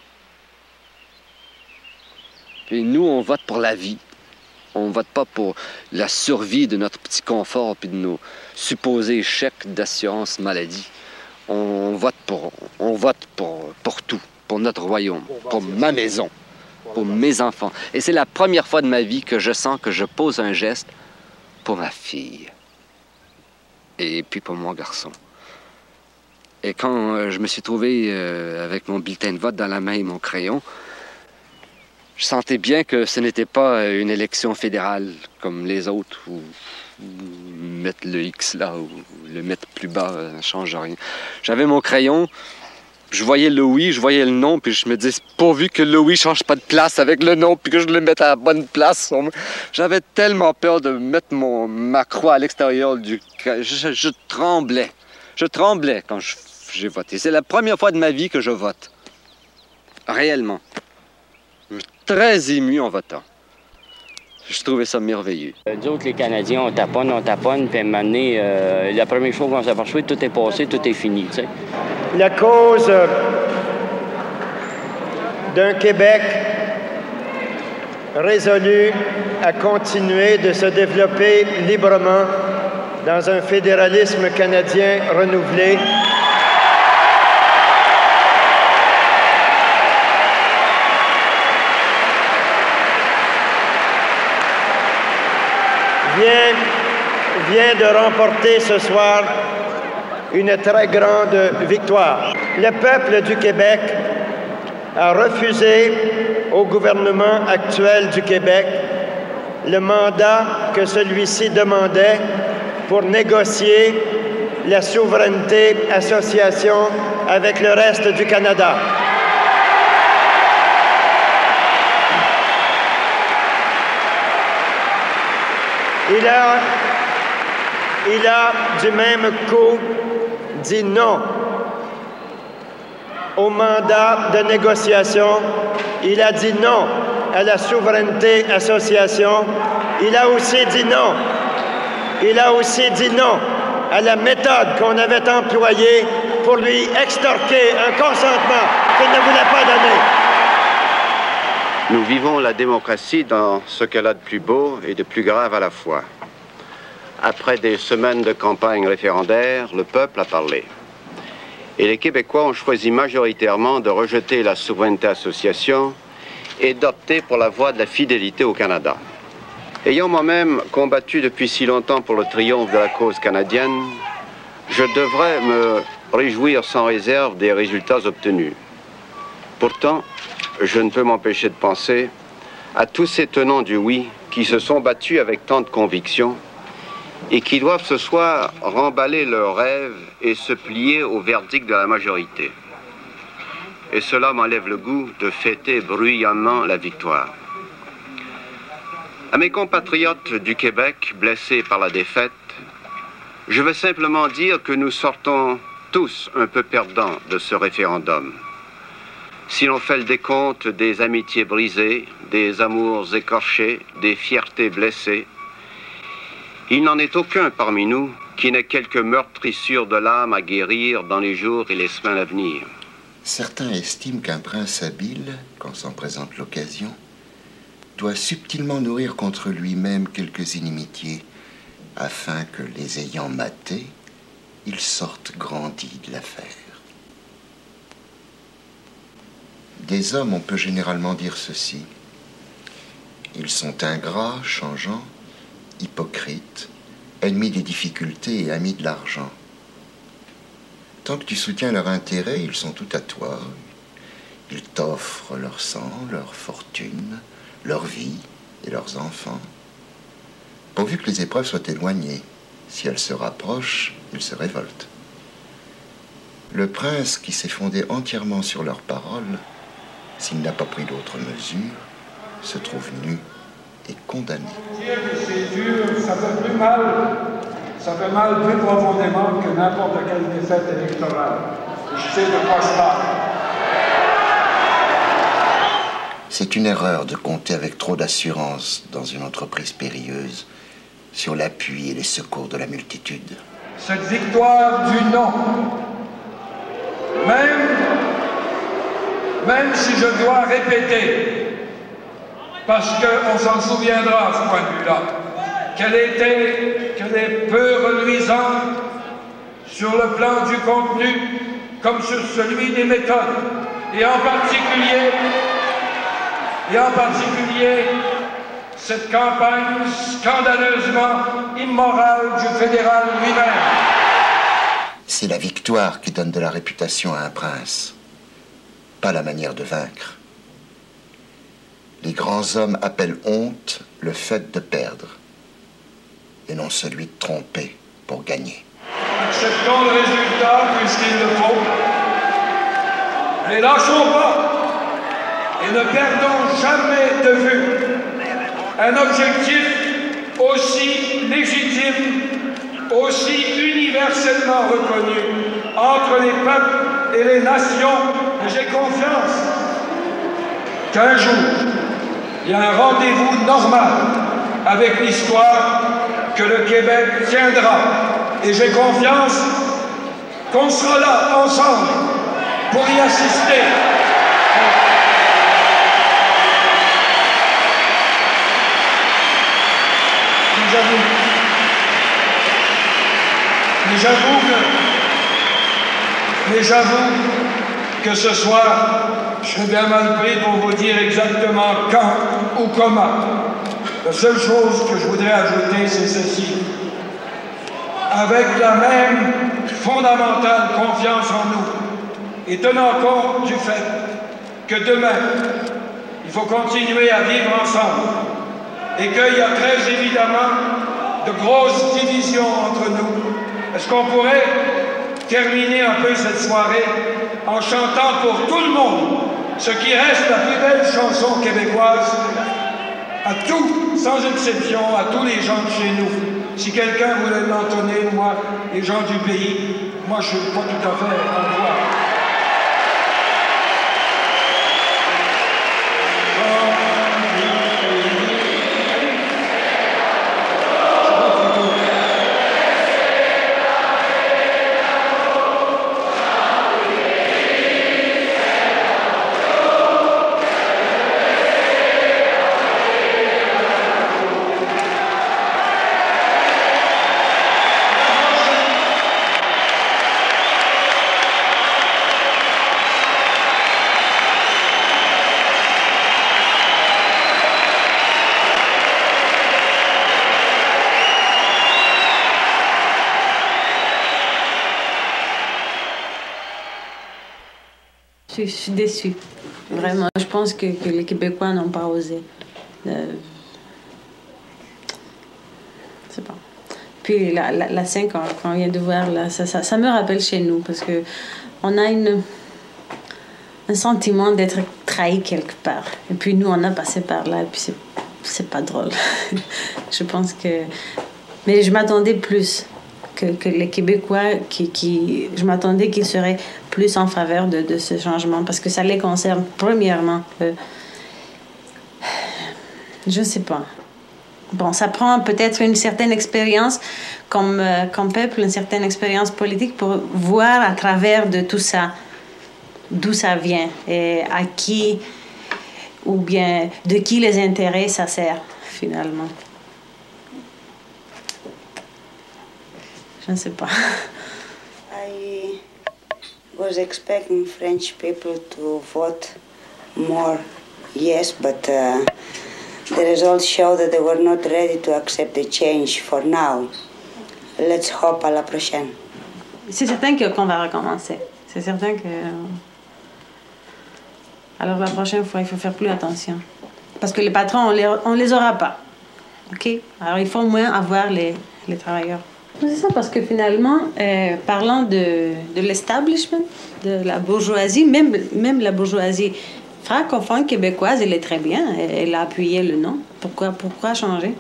Puis nous, on vote pour la vie. On vote pas pour la survie de notre petit confort puis de nos supposés chèques d'assurance maladie. On vote pour tout, pour notre royaume, pour ma maison, pour mes enfants. Et c'est la première fois de ma vie que je sens que je pose un geste pour ma fille. Et puis pour mon garçon. Et quand je me suis trouvé avec mon bulletin de vote dans la main et mon crayon, je sentais bien que ce n'était pas une élection fédérale comme les autres, où mettre le X là ou le mettre plus bas, ça ne change rien. J'avais mon crayon, je voyais le oui, je voyais le non, puis je me disais, pourvu que le oui ne change pas de place avec le non, puis que je le mette à la bonne place. J'avais tellement peur de mettre ma croix à l'extérieur du... Je tremblais. Je tremblais quand j'ai voté. C'est la première fois de ma vie que je vote. Réellement. Je suis très ému en votant. Je trouvais ça merveilleux. Nous autres, les Canadiens, on taponne, puis à un moment donné, la première chose qu'on s'aperçoit, tout est passé, tout est fini, tu sais. La cause d'un Québec résolu à continuer de se développer librement dans un fédéralisme canadien renouvelé. vient de remporter ce soir une très grande victoire. Le peuple du Québec a refusé au gouvernement actuel du Québec le mandat que celui-ci demandait pour négocier la souveraineté association avec le reste du Canada. Il a du même coup dit non au mandat de négociation. Il a dit non à la souveraineté association. Il a aussi dit non. Il a aussi dit non à la méthode qu'on avait employée pour lui extorquer un consentement qu'il ne voulait pas donner. Nous vivons la démocratie dans ce qu'elle a de plus beau et de plus grave à la fois. Après des semaines de campagne référendaire, le peuple a parlé. Et les Québécois ont choisi majoritairement de rejeter la souveraineté association et d'opter pour la voie de la fidélité au Canada. Ayant moi-même combattu depuis si longtemps pour le triomphe de la cause canadienne, je devrais me réjouir sans réserve des résultats obtenus. Pourtant, je ne peux m'empêcher de penser à tous ces tenants du oui qui se sont battus avec tant de conviction et qui doivent ce soir remballer leurs rêves et se plier au verdict de la majorité. Et cela m'enlève le goût de fêter bruyamment la victoire. À mes compatriotes du Québec blessés par la défaite, je veux simplement dire que nous sortons tous un peu perdants de ce référendum. Si l'on fait le décompte des amitiés brisées, des amours écorchés, des fiertés blessées, il n'en est aucun parmi nous qui n'ait quelques meurtrissures de l'âme à guérir dans les jours et les semaines à venir. Certains estiment qu'un prince habile, quand s'en présente l'occasion, doit subtilement nourrir contre lui-même quelques inimitiés, afin que, les ayant matés, il sorte grandi de l'affaire. Des hommes, on peut généralement dire ceci. Ils sont ingrats, changeants, hypocrites, ennemis des difficultés et amis de l'argent. Tant que tu soutiens leur intérêt, ils sont tout à toi. Ils t'offrent leur sang, leur fortune, leur vie et leurs enfants. Pourvu que les épreuves soient éloignées. Si elles se rapprochent, ils se révoltent. Le prince qui s'est fondé entièrement sur leurs paroles, s'il n'a pas pris d'autres mesures, se trouve nu et condamné. Dire que c'est dur, ça fait plus mal. Ça fait mal plus profondément que n'importe quelle défaite électorale. Je sais de quoi je parle. C'est une erreur de compter avec trop d'assurance dans une entreprise périlleuse sur l'appui et les secours de la multitude. Cette victoire du non, même si je dois répéter, parce qu'on s'en souviendra à ce point de vue-là, qu'elle est peu reluisante sur le plan du contenu comme sur celui des méthodes, et en particulier cette campagne scandaleusement immorale du fédéral lui-même. C'est la victoire qui donne de la réputation à un prince, pas la manière de vaincre. Les grands hommes appellent honte le fait de perdre, et non celui de tromper pour gagner. Acceptons le résultat puisqu'il le faut, et lâchons pas, et ne perdons jamais de vue un objectif aussi légitime, aussi universellement reconnu entre les peuples et les nations. Et j'ai confiance qu'un jour, il y a un rendez-vous normal avec l'histoire que le Québec tiendra. Et j'ai confiance qu'on sera là ensemble pour y assister. Mais j'avoue que ce soir, je serais bien mal pris pour vous dire exactement quand ou comment. La seule chose que je voudrais ajouter, c'est ceci. Avec la même fondamentale confiance en nous, et tenant compte du fait que demain, il faut continuer à vivre ensemble, et qu'il y a très évidemment de grosses divisions entre nous, est-ce qu'on pourrait terminer un peu cette soirée en chantant pour tout le monde ce qui reste la plus belle chanson québécoise à tous, sans exception, à tous les gens de chez nous. Si quelqu'un voulait l'entonner, moi, les gens du pays, moi je ne suis pas tout à fait en voix. Je suis déçue. Vraiment, je pense que les Québécois n'ont pas osé. C'est pas. Puis la scène qu'on vient de voir, là, ça me rappelle chez nous, parce que on a un sentiment d'être trahi quelque part. Et puis nous, on a passé par là, et puis c'est pas drôle. Je pense que... Mais je m'attendais plus que les Québécois, je m'attendais qu'ils seraient plus en faveur de ce changement, parce que ça les concerne premièrement. Je sais pas. Bon, ça prend peut-être une certaine expérience comme peuple, une certaine expérience politique pour voir à travers de tout ça d'où ça vient et à qui ou bien de qui les intérêts ça sert finalement. Je ne sais pas. I was expecting French people to vote more yes, but the results show that they were not ready to accept the change for now. Let's hope à la prochaine. C'est certain qu'on va recommencer. C'est certain que... Alors la prochaine fois, il faut faire plus attention. Parce que les patrons, on les aura pas. OK? Alors il faut au moins avoir les travailleurs. C'est ça, parce que finalement, parlant de l'establishment, de la bourgeoisie, même la bourgeoisie francophone québécoise, elle est très bien. Elle a appuyé le non. Pourquoi changer?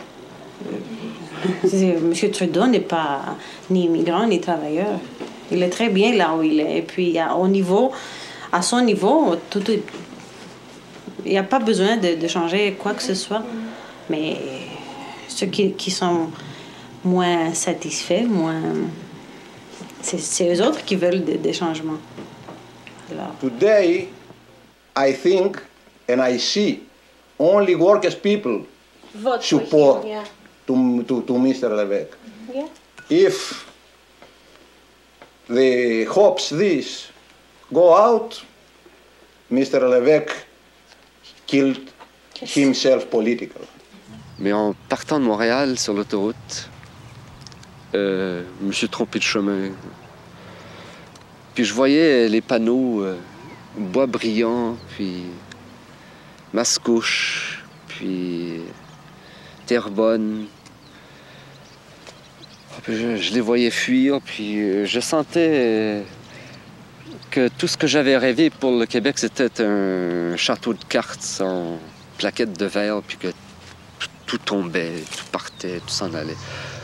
M. Trudeau n'est pas ni immigrant ni travailleur. Il est très bien là où il est. Et puis, à son niveau, il n'y a pas besoin de changer quoi que ce soit. Mais ceux qui sont moins satisfaits, c'est eux autres qui veulent des changements. Alors. Today, I think and I see only workers people support to Mr. Levesque. Yeah. If the hopes this go out, Mr. Levesque killed himself politically. Mais en partant de Montréal sur l'autoroute, je me suis trompé de chemin. Puis je voyais les panneaux Bois Brillant, puis Mascouche, puis Terrebonne. Puis je les voyais fuir, puis je sentais que tout ce que j'avais rêvé pour le Québec, c'était un château de cartes en plaquettes de verre, puis que tout tombait, tout partait, tout s'en allait.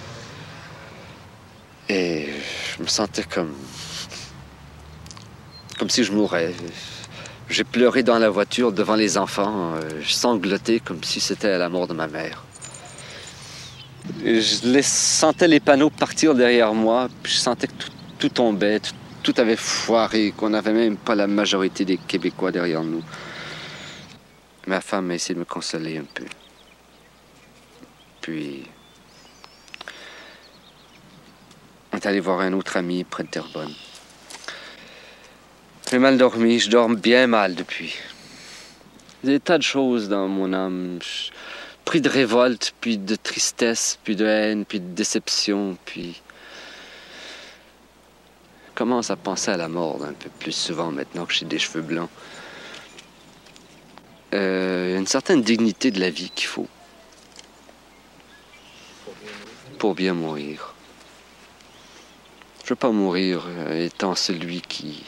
Et je me sentais comme si je mourais. J'ai pleuré dans la voiture devant les enfants, je sanglotais comme si c'était la mort de ma mère. Et je sentais les panneaux partir derrière moi, puis je sentais que tout tombait, tout avait foiré, qu'on n'avait même pas la majorité des Québécois derrière nous. Ma femme a essayé de me consoler un peu. Puis, on est allé voir un autre ami près de Terrebonne. J'ai mal dormi, je dors bien mal depuis. Il y a des tas de choses dans mon âme. Pris de révolte, puis de tristesse, puis de haine, puis de déception, puis... Je commence à penser à la mort un peu plus souvent maintenant que j'ai des cheveux blancs. Il y a une certaine dignité de la vie qu'il faut. Pour bien mourir. Je veux pas mourir étant celui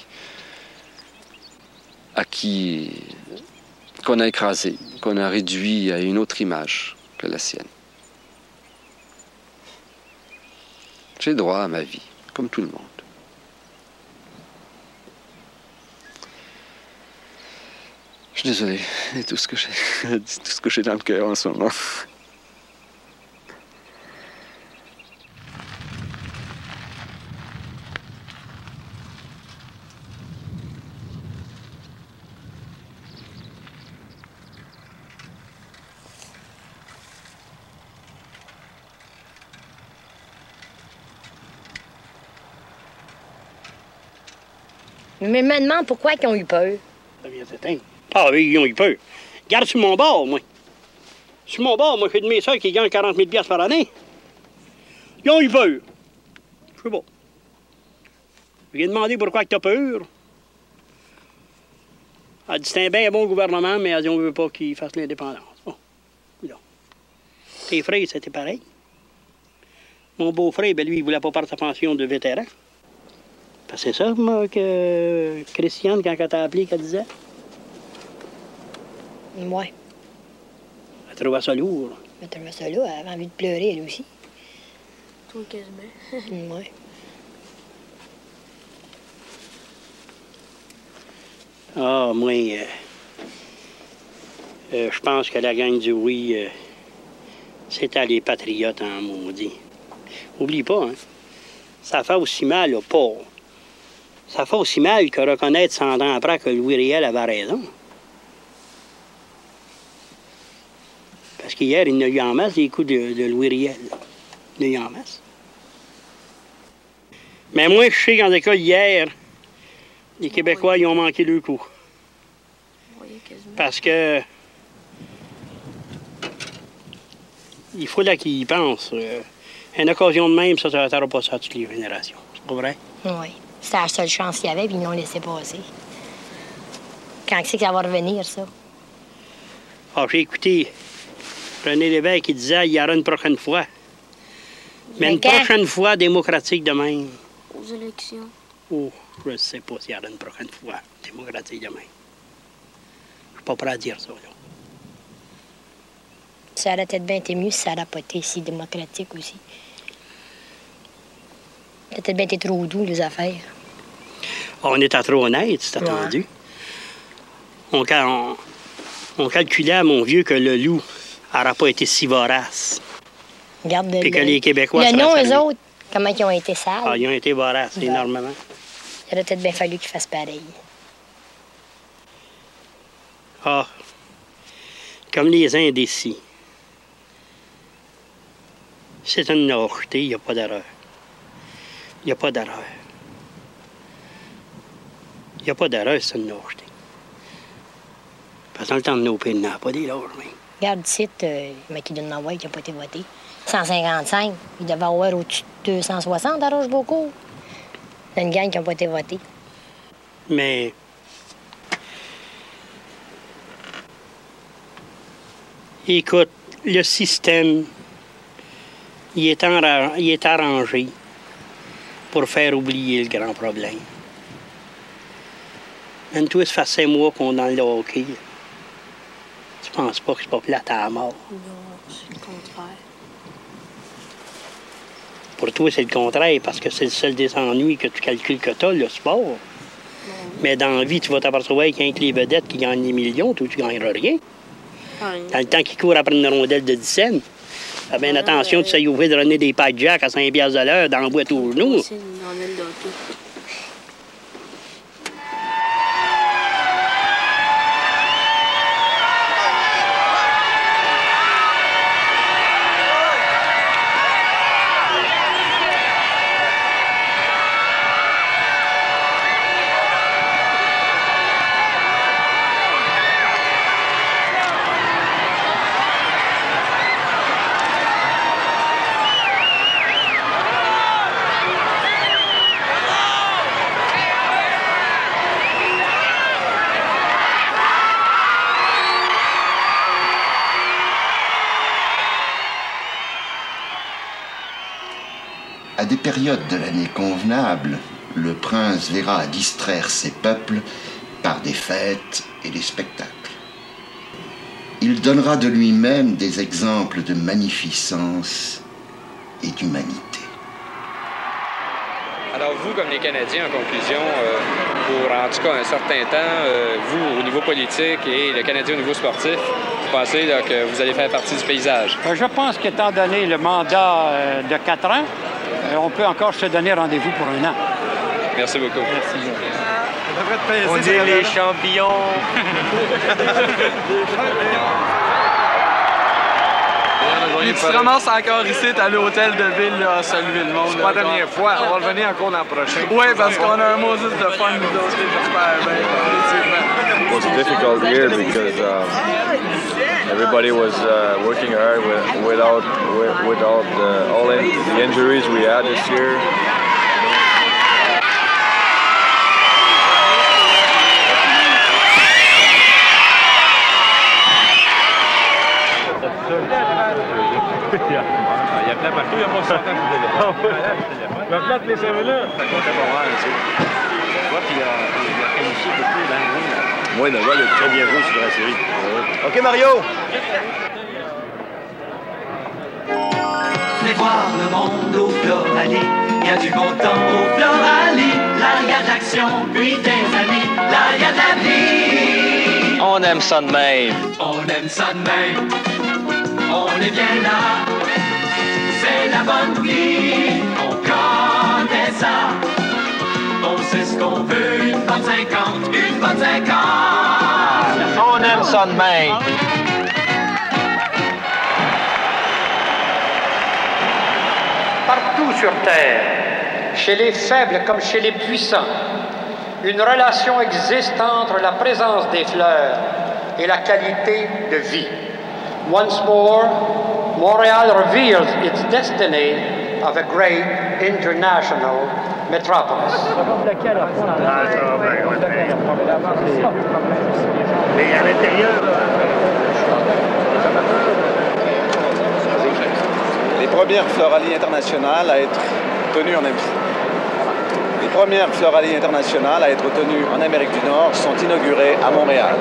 qu'on a écrasé, qu'on a réduit à une autre image que la sienne. J'ai droit à ma vie, comme tout le monde. Je suis désolé, c'est tout ce que j'ai dans le cœur en ce moment. Mais maintenant, pourquoi ils ont eu peur? Ça vient s'éteindre. Ah oui, ils ont eu peur. Garde sur mon bord, moi. Sur mon bord, moi, j'ai de mes soeurs qui gagnent 40 000 $ par année. Ils ont eu peur. Je sais pas. J'ai demandé pourquoi tu as peur. Elle dit c'est un bien bon gouvernement, mais elle dit on veut pas qu'il fasse l'indépendance. Bon, non. Tes frères, c'était pareil. Mon beau-frère, ben lui, il voulait pas perdre sa pension de vétéran. C'est ça, moi, que Christiane, quand elle t'a appelé, qu'elle disait? Ouais. Elle trouvait ça lourd. Elle trouvait ça lourd, elle avait envie de pleurer, elle aussi. Toi, quasiment. Ouais. Ah, moi, je pense que la gang du oui, c'était les patriotes en maudit. Oublie pas, hein? Ça fait aussi mal, là, pas. Ça fait aussi mal que reconnaître 100 ans après que Louis Riel avait raison. Parce qu'hier, il y a eu en masse des coups de Louis Riel. Il y a eu en masse. Mais moi, je sais qu'en école, hier, les Québécois, ils ont manqué le coup. Parce que il faut là qu'ils y pensent. Une occasion de même, ça n'aura pas ça à toutes les générations. C'est pas vrai? Oui. C'était la seule chance qu'il y avait, puis ils l'ont laissé passer. Quand c'est que ça va revenir, ça? Ah, j'ai écouté René Lévesque qui disait il y aura une prochaine fois. Mais une prochaine fois démocratique de même. Aux élections. Oh, je ne sais pas s'il y aura une prochaine fois démocratique de même. Je suis pas prêt à dire ça, là. Ça aurait peut-être bien été mieux si ça n'aurait pas été si démocratique aussi. Ça aurait peut-être bien été trop doux, les affaires. On était trop honnête, c'est attendu. On calculait, mon vieux, que le loup n'aurait pas été si vorace. Regarde puis que les Québécois le nom, eux autres, comment ils ont été sales. Ah, ils ont été voraces, énormément. Il aurait peut-être bien fallu qu'ils fassent pareil. Ah, comme les indécis. C'est une lâcheté, il n'y a pas d'erreur. Il n'y a pas d'erreur. Il n'y a pas d'erreur, c'est une lâcheté. Parce que dans le temps de nos pays, il n'y en a pas des lâches, mais. Regarde ici, McKinnon White qui n'a pas été voté. 155. Il devait avoir au-dessus de 260 à Rochebeaucourt. C'est une gang qui n'a pas été votée. Mais. Écoute, le système, il est arrangé pour faire oublier le grand problème. Même toi, ça fait 5 mois qu'on est dans le hockey. Tu penses pas que c'est pas plate à la mort? Non, c'est le contraire. Pour toi, c'est le contraire, parce que c'est le seul des ennuis que tu calcules que tu as, le sport. Non. Mais dans la vie, tu vas t'apercevoir qu'il y a les vedettes qui gagnent des millions, toi, tu ne gagneras rien. Dans le temps qu'ils courent après une rondelle de 10 cents, fais bien attention, tu sais ouvrir de donner des pads jack à 5 piastres de l'heure dans la boîte aux genoux. C'est une rondelle d'auto. À des périodes de l'année convenables, le prince verra distraire ses peuples par des fêtes et des spectacles. Il donnera de lui-même des exemples de magnificence et d'humanité. Alors vous, comme les Canadiens, en conclusion, pour en tout cas un certain temps, vous, au niveau politique et le Canadien au niveau sportif, vous pensez là, que vous allez faire partie du paysage? Je pense qu'étant donné le mandat de 4 ans, on peut encore se donner rendez-vous pour 1 an. Merci beaucoup. Merci. On est les champions. Puis tu te ramasses encore ici, à l'hôtel de ville, là, à saluer le monde. C'est pas la dernière fois, on va revenir encore l'an prochain. Oui, parce qu'on a un mot juste de fun, nous autres, j'espère bien, effectivement. It was a difficult year because everybody was working hard with all the injuries we had this year. Il y a plein partout, il y a pas 100 ans que vous avez pas. La plate, les cerveaux-là. Ça comptait pas mal, tu sais. Tu vois, puis il y a qualifié beaucoup dans le ring. Oui, le gars, il est très bien joué sur la série. OK, Mario! Venez voir le monde au Floralie. Il y a du bon temps au Floralie. Là, il y a de l'action, puis des amis. Là, il y a de la vie. On aime ça de même. On aime ça de même. On est bien là. C'est la bonne vie. On connaît ça. On sait ce qu'on veut. Une bonne 50. Une bonne 50. On aime ça de même. Partout sur Terre, chez les faibles comme chez les puissants, une relation existe entre la présence des fleurs et la qualité de vie. Once more, Montréal reveals its destiny of a great international metropolis. Mais à l'intérieur... Les premières Floralies internationales à être tenues en Amérique. Les premières Floralies internationales à être tenues en Amérique du Nord sont inaugurées à Montréal.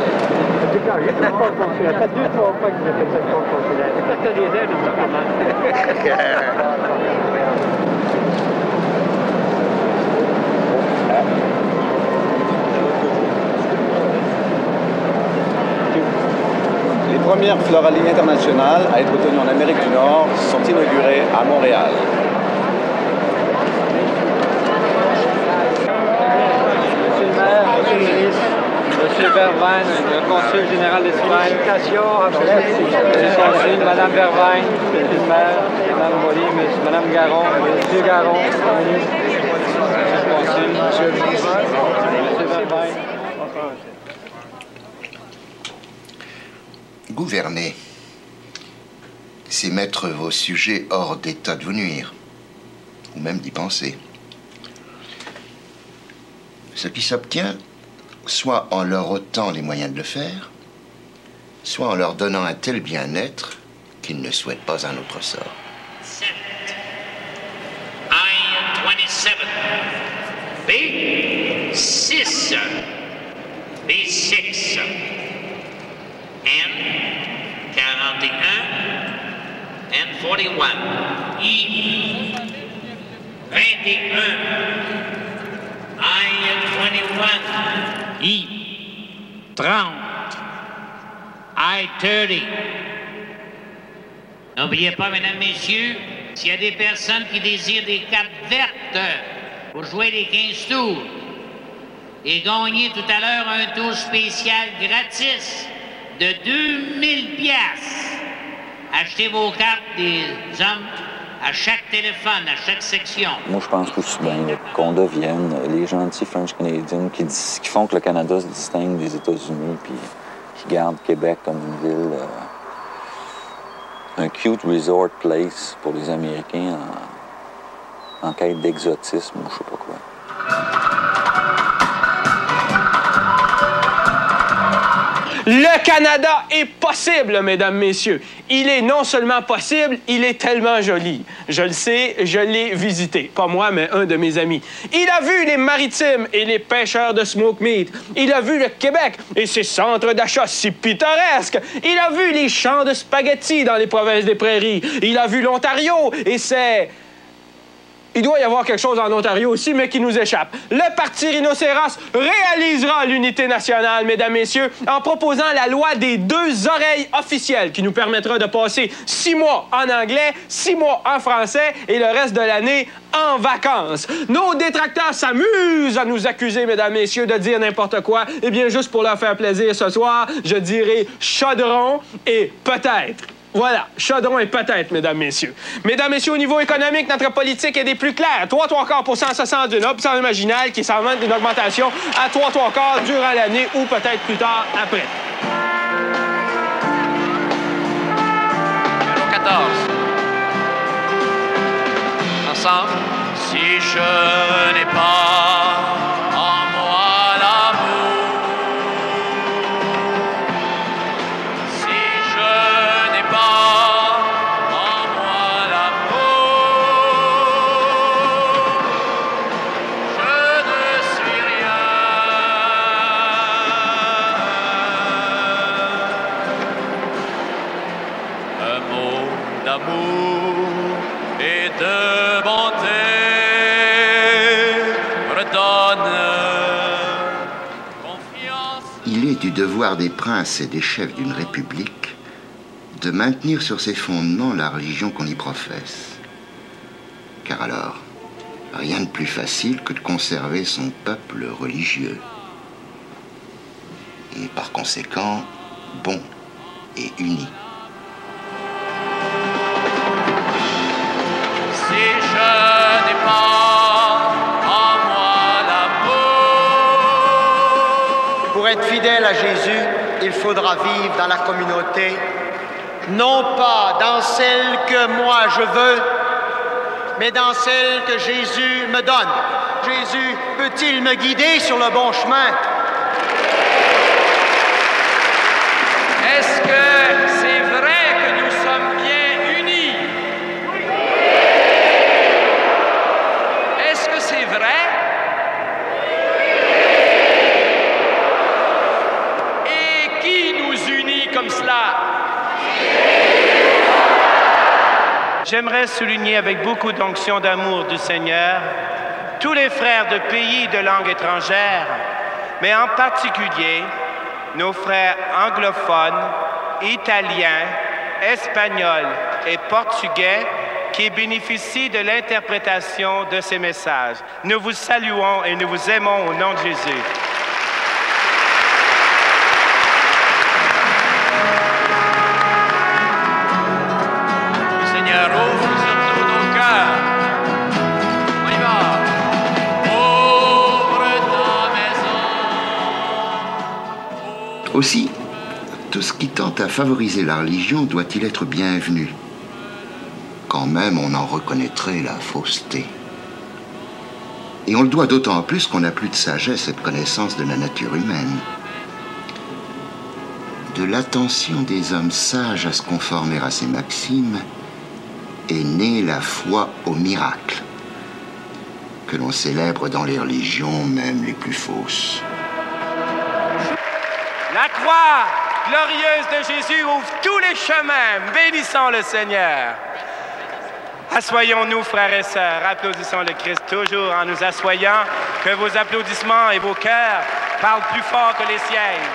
Les premières Floralies internationales à être tenues en Amérique du Nord sont inaugurées à Montréal. Monsieur le maire, monsieur le ministre, monsieur Vervaine, le consul général d'Espagne, monsieur le consul, madame Vervaine, monsieur le maire, madame Molly, madame Garon, monsieur Garon, ministre, monsieur le consul, monsieur le ministre, monsieur Vervaine. Gouverner, c'est mettre vos sujets hors d'état de vous nuire, ou même d'y penser. Ce qui s'obtient, soit en leur ôtant les moyens de le faire, soit en leur donnant un tel bien-être qu'ils ne souhaitent pas un autre sort. I-27, B-6, B-6, N-41, N-41, I-21, I-21, I-30, I-30. N'oubliez pas, mesdames, messieurs, s'il y a des personnes qui désirent des cartes vertes pour jouer les 15 tours et gagner tout à l'heure un tour spécial gratis de 2000 piastres. Achetez vos cartes des hommes à chaque téléphone, à chaque section. Moi, je pense aussi bien qu'on devienne les gentils French Canadiens qui font que le Canada se distingue des États-Unis puis qui gardent Québec comme une ville, un cute resort place pour les Américains en quête d'exotisme ou je sais pas quoi. Le Canada est possible, mesdames, messieurs. Il est non seulement possible, il est tellement joli. Je le sais, je l'ai visité. Pas moi, mais un de mes amis. Il a vu les maritimes et les pêcheurs de smoke meat. Il a vu le Québec et ses centres d'achat si pittoresques. Il a vu les champs de spaghettis dans les provinces des prairies. Il a vu l'Ontario et ses... Il doit y avoir quelque chose en Ontario aussi, mais qui nous échappe. Le Parti rhinocéros réalisera l'unité nationale, mesdames, messieurs, en proposant la loi des 2 oreilles officielles qui nous permettra de passer 6 mois en anglais, 6 mois en français et le reste de l'année en vacances. Nos détracteurs s'amusent à nous accuser, mesdames, messieurs, de dire n'importe quoi. Eh bien, juste pour leur faire plaisir ce soir, je dirai chaudron et peut-être. Voilà, chaudron et peut-être, mesdames, messieurs. Mesdames, messieurs, au niveau économique, notre politique est des plus claires. 3/4% se sent d'une option marginale qui s'en d'une augmentation à 3/4 durant l'année ou peut-être plus tard après. Numéro 14. Ensemble. Si je n'ai pas en moi l'amour, si je n'ai pas en moi mot d'amour et de bonté redonne confiance. Il est du devoir des princes et des chefs d'une république de maintenir sur ses fondements la religion qu'on y professe. Car alors, rien de plus facile que de conserver son peuple religieux. Et par conséquent, bon et uni. Si je n'ai pas en moi l'amour. Pour être fidèle à Jésus, il faudra vivre dans la communauté, non pas dans celle que moi je veux, mais dans celle que Jésus me donne. Jésus peut-il me guider sur le bon chemin? Est-ce que c'est vrai que nous sommes bien unis? Est-ce que c'est vrai? Et qui nous unit comme cela? J'aimerais souligner avec beaucoup d'onction d'amour du Seigneur tous les frères de pays de langue étrangère, mais en particulier nos frères anglophones, italiens, espagnols et portugais qui bénéficient de l'interprétation de ces messages. Nous vous saluons et nous vous aimons au nom de Jésus. Le Seigneur ouvre surtout nos cœurs. On y va. Ouvre ta maison. Aussi, tout ce qui tente à favoriser la religion doit-il être bienvenu, quand même on en reconnaîtrait la fausseté. Et on le doit d'autant plus qu'on n'a plus de sagesse et de connaissance de la nature humaine. De l'attention des hommes sages à se conformer à ces maximes est née la foi au miracle, que l'on célèbre dans les religions, même les plus fausses. La croix glorieuse de Jésus ouvre tous les chemins. Bénissons le Seigneur. Assoyons-nous, frères et sœurs. Applaudissons le Christ toujours en nous assoyant. Que vos applaudissements et vos cœurs parlent plus fort que les sièges.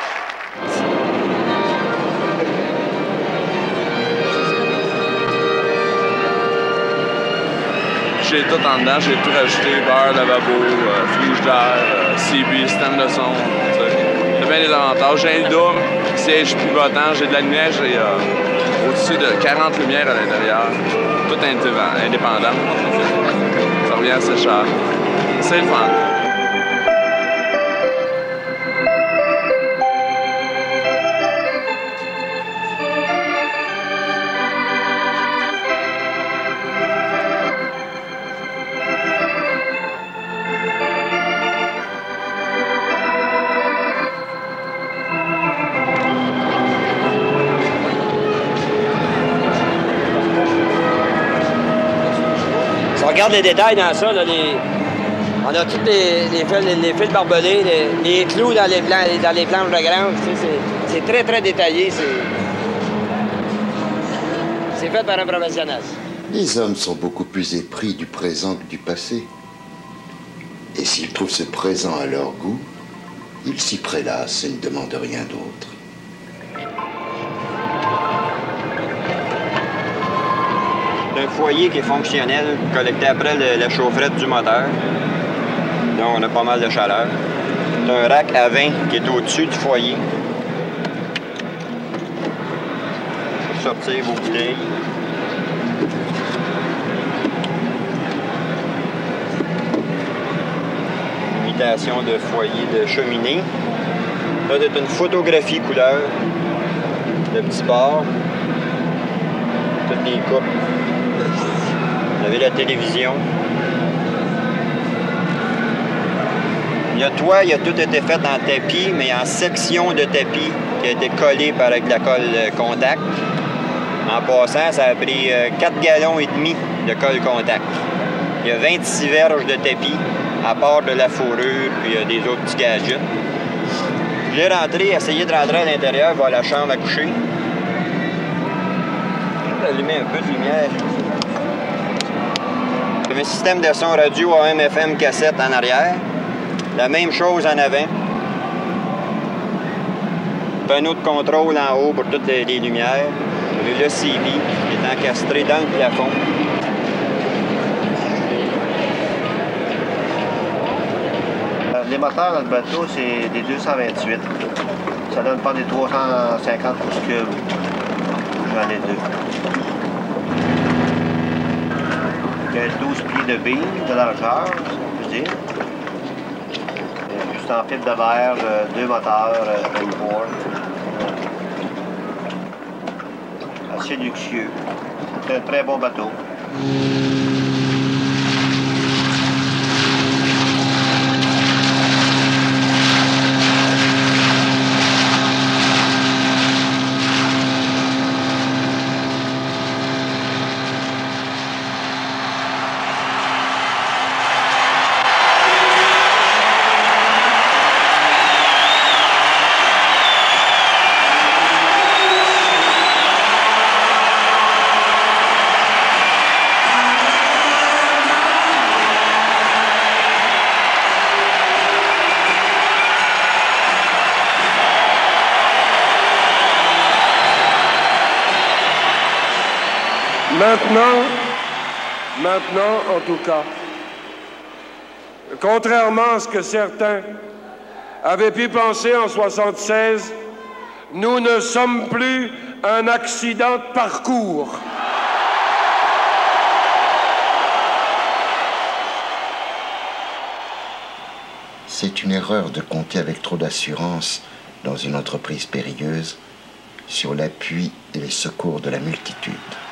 J'ai tout en dedans, j'ai tout rajouté, beurre, lavabo, frigidaire, CB, stand de son. J'ai bien des avantages. J'ai un double, siège pivotant, j'ai de la lumière, j'ai au-dessus de 40 lumières à l'intérieur. Tout indépendant. Ça revient assez cher. C'est le fun. Regarde les détails dans ça. Là, on a tous les fils barbelés, les clous dans les planches de grange. C'est très, très détaillé. C'est fait par un professionnel. Les hommes sont beaucoup plus épris du présent que du passé. Et s'ils trouvent ce présent à leur goût, ils s'y prélassent et ne demandent rien d'autre. Un foyer qui est fonctionnel, collecté après la chaufferette du moteur. Donc on a pas mal de chaleur. C'est un rack à vin qui est au-dessus du foyer. Pour sortir vos bouteilles. Imitation de foyer de cheminée. Là, c'est une photographie couleur. Le petit bar. Toutes les coupes. Vous avez la télévision. Il y a tout été fait en tapis, mais en section de tapis qui a été collé avec de la colle contact. En passant, ça a pris 4 gallons et demi de colle contact. Il y a 26 verges de tapis, à part de la fourrure, puis il y a des autres petits gadgets. J'ai essayé de rentrer à l'intérieur vers la chambre à coucher. allumer un peu de lumière. Un système de son radio AM/FM cassette en arrière. La même chose en avant. Panneau de contrôle en haut pour toutes les lumières. Le CB qui est encastré dans le plafond. Les moteurs dans le bateau, c'est des 228. Ça donne pas des 350 pouces cubes. J'en ai deux. Il y a 12 pieds de beam de largeur, je dis. Juste en fibre de verre, deux moteurs, Rainbow. Assez luxueux. C'est un très bon bateau. Maintenant, en tout cas, contrairement à ce que certains avaient pu penser en 1976, nous ne sommes plus un accident de parcours. C'est une erreur de compter avec trop d'assurance dans une entreprise périlleuse sur l'appui et les secours de la multitude.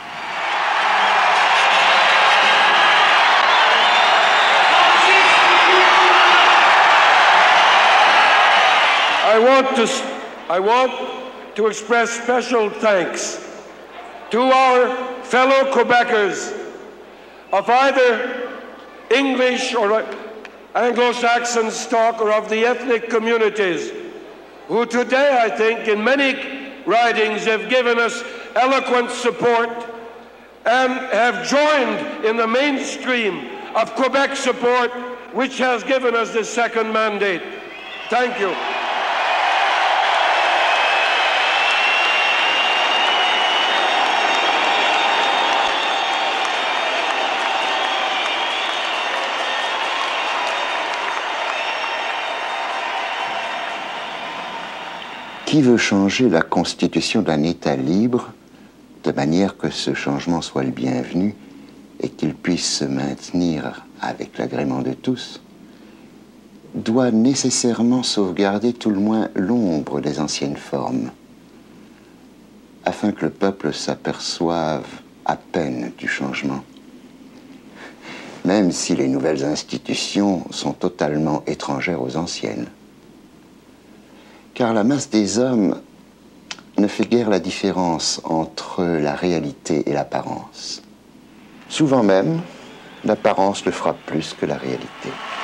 I want to express special thanks to our fellow Quebecers of either English or Anglo-Saxon stock or of the ethnic communities who today, I think, in many ridings have given us eloquent support and have joined in the mainstream of Quebec support, which has given us this second mandate. Thank you. Qui veut changer la constitution d'un État libre de manière que ce changement soit le bienvenu et qu'il puisse se maintenir avec l'agrément de tous, doit nécessairement sauvegarder tout le moins l'ombre des anciennes formes, afin que le peuple s'aperçoive à peine du changement, même si les nouvelles institutions sont totalement étrangères aux anciennes. Car la masse des hommes ne fait guère la différence entre la réalité et l'apparence. Souvent même, l'apparence le frappe plus que la réalité.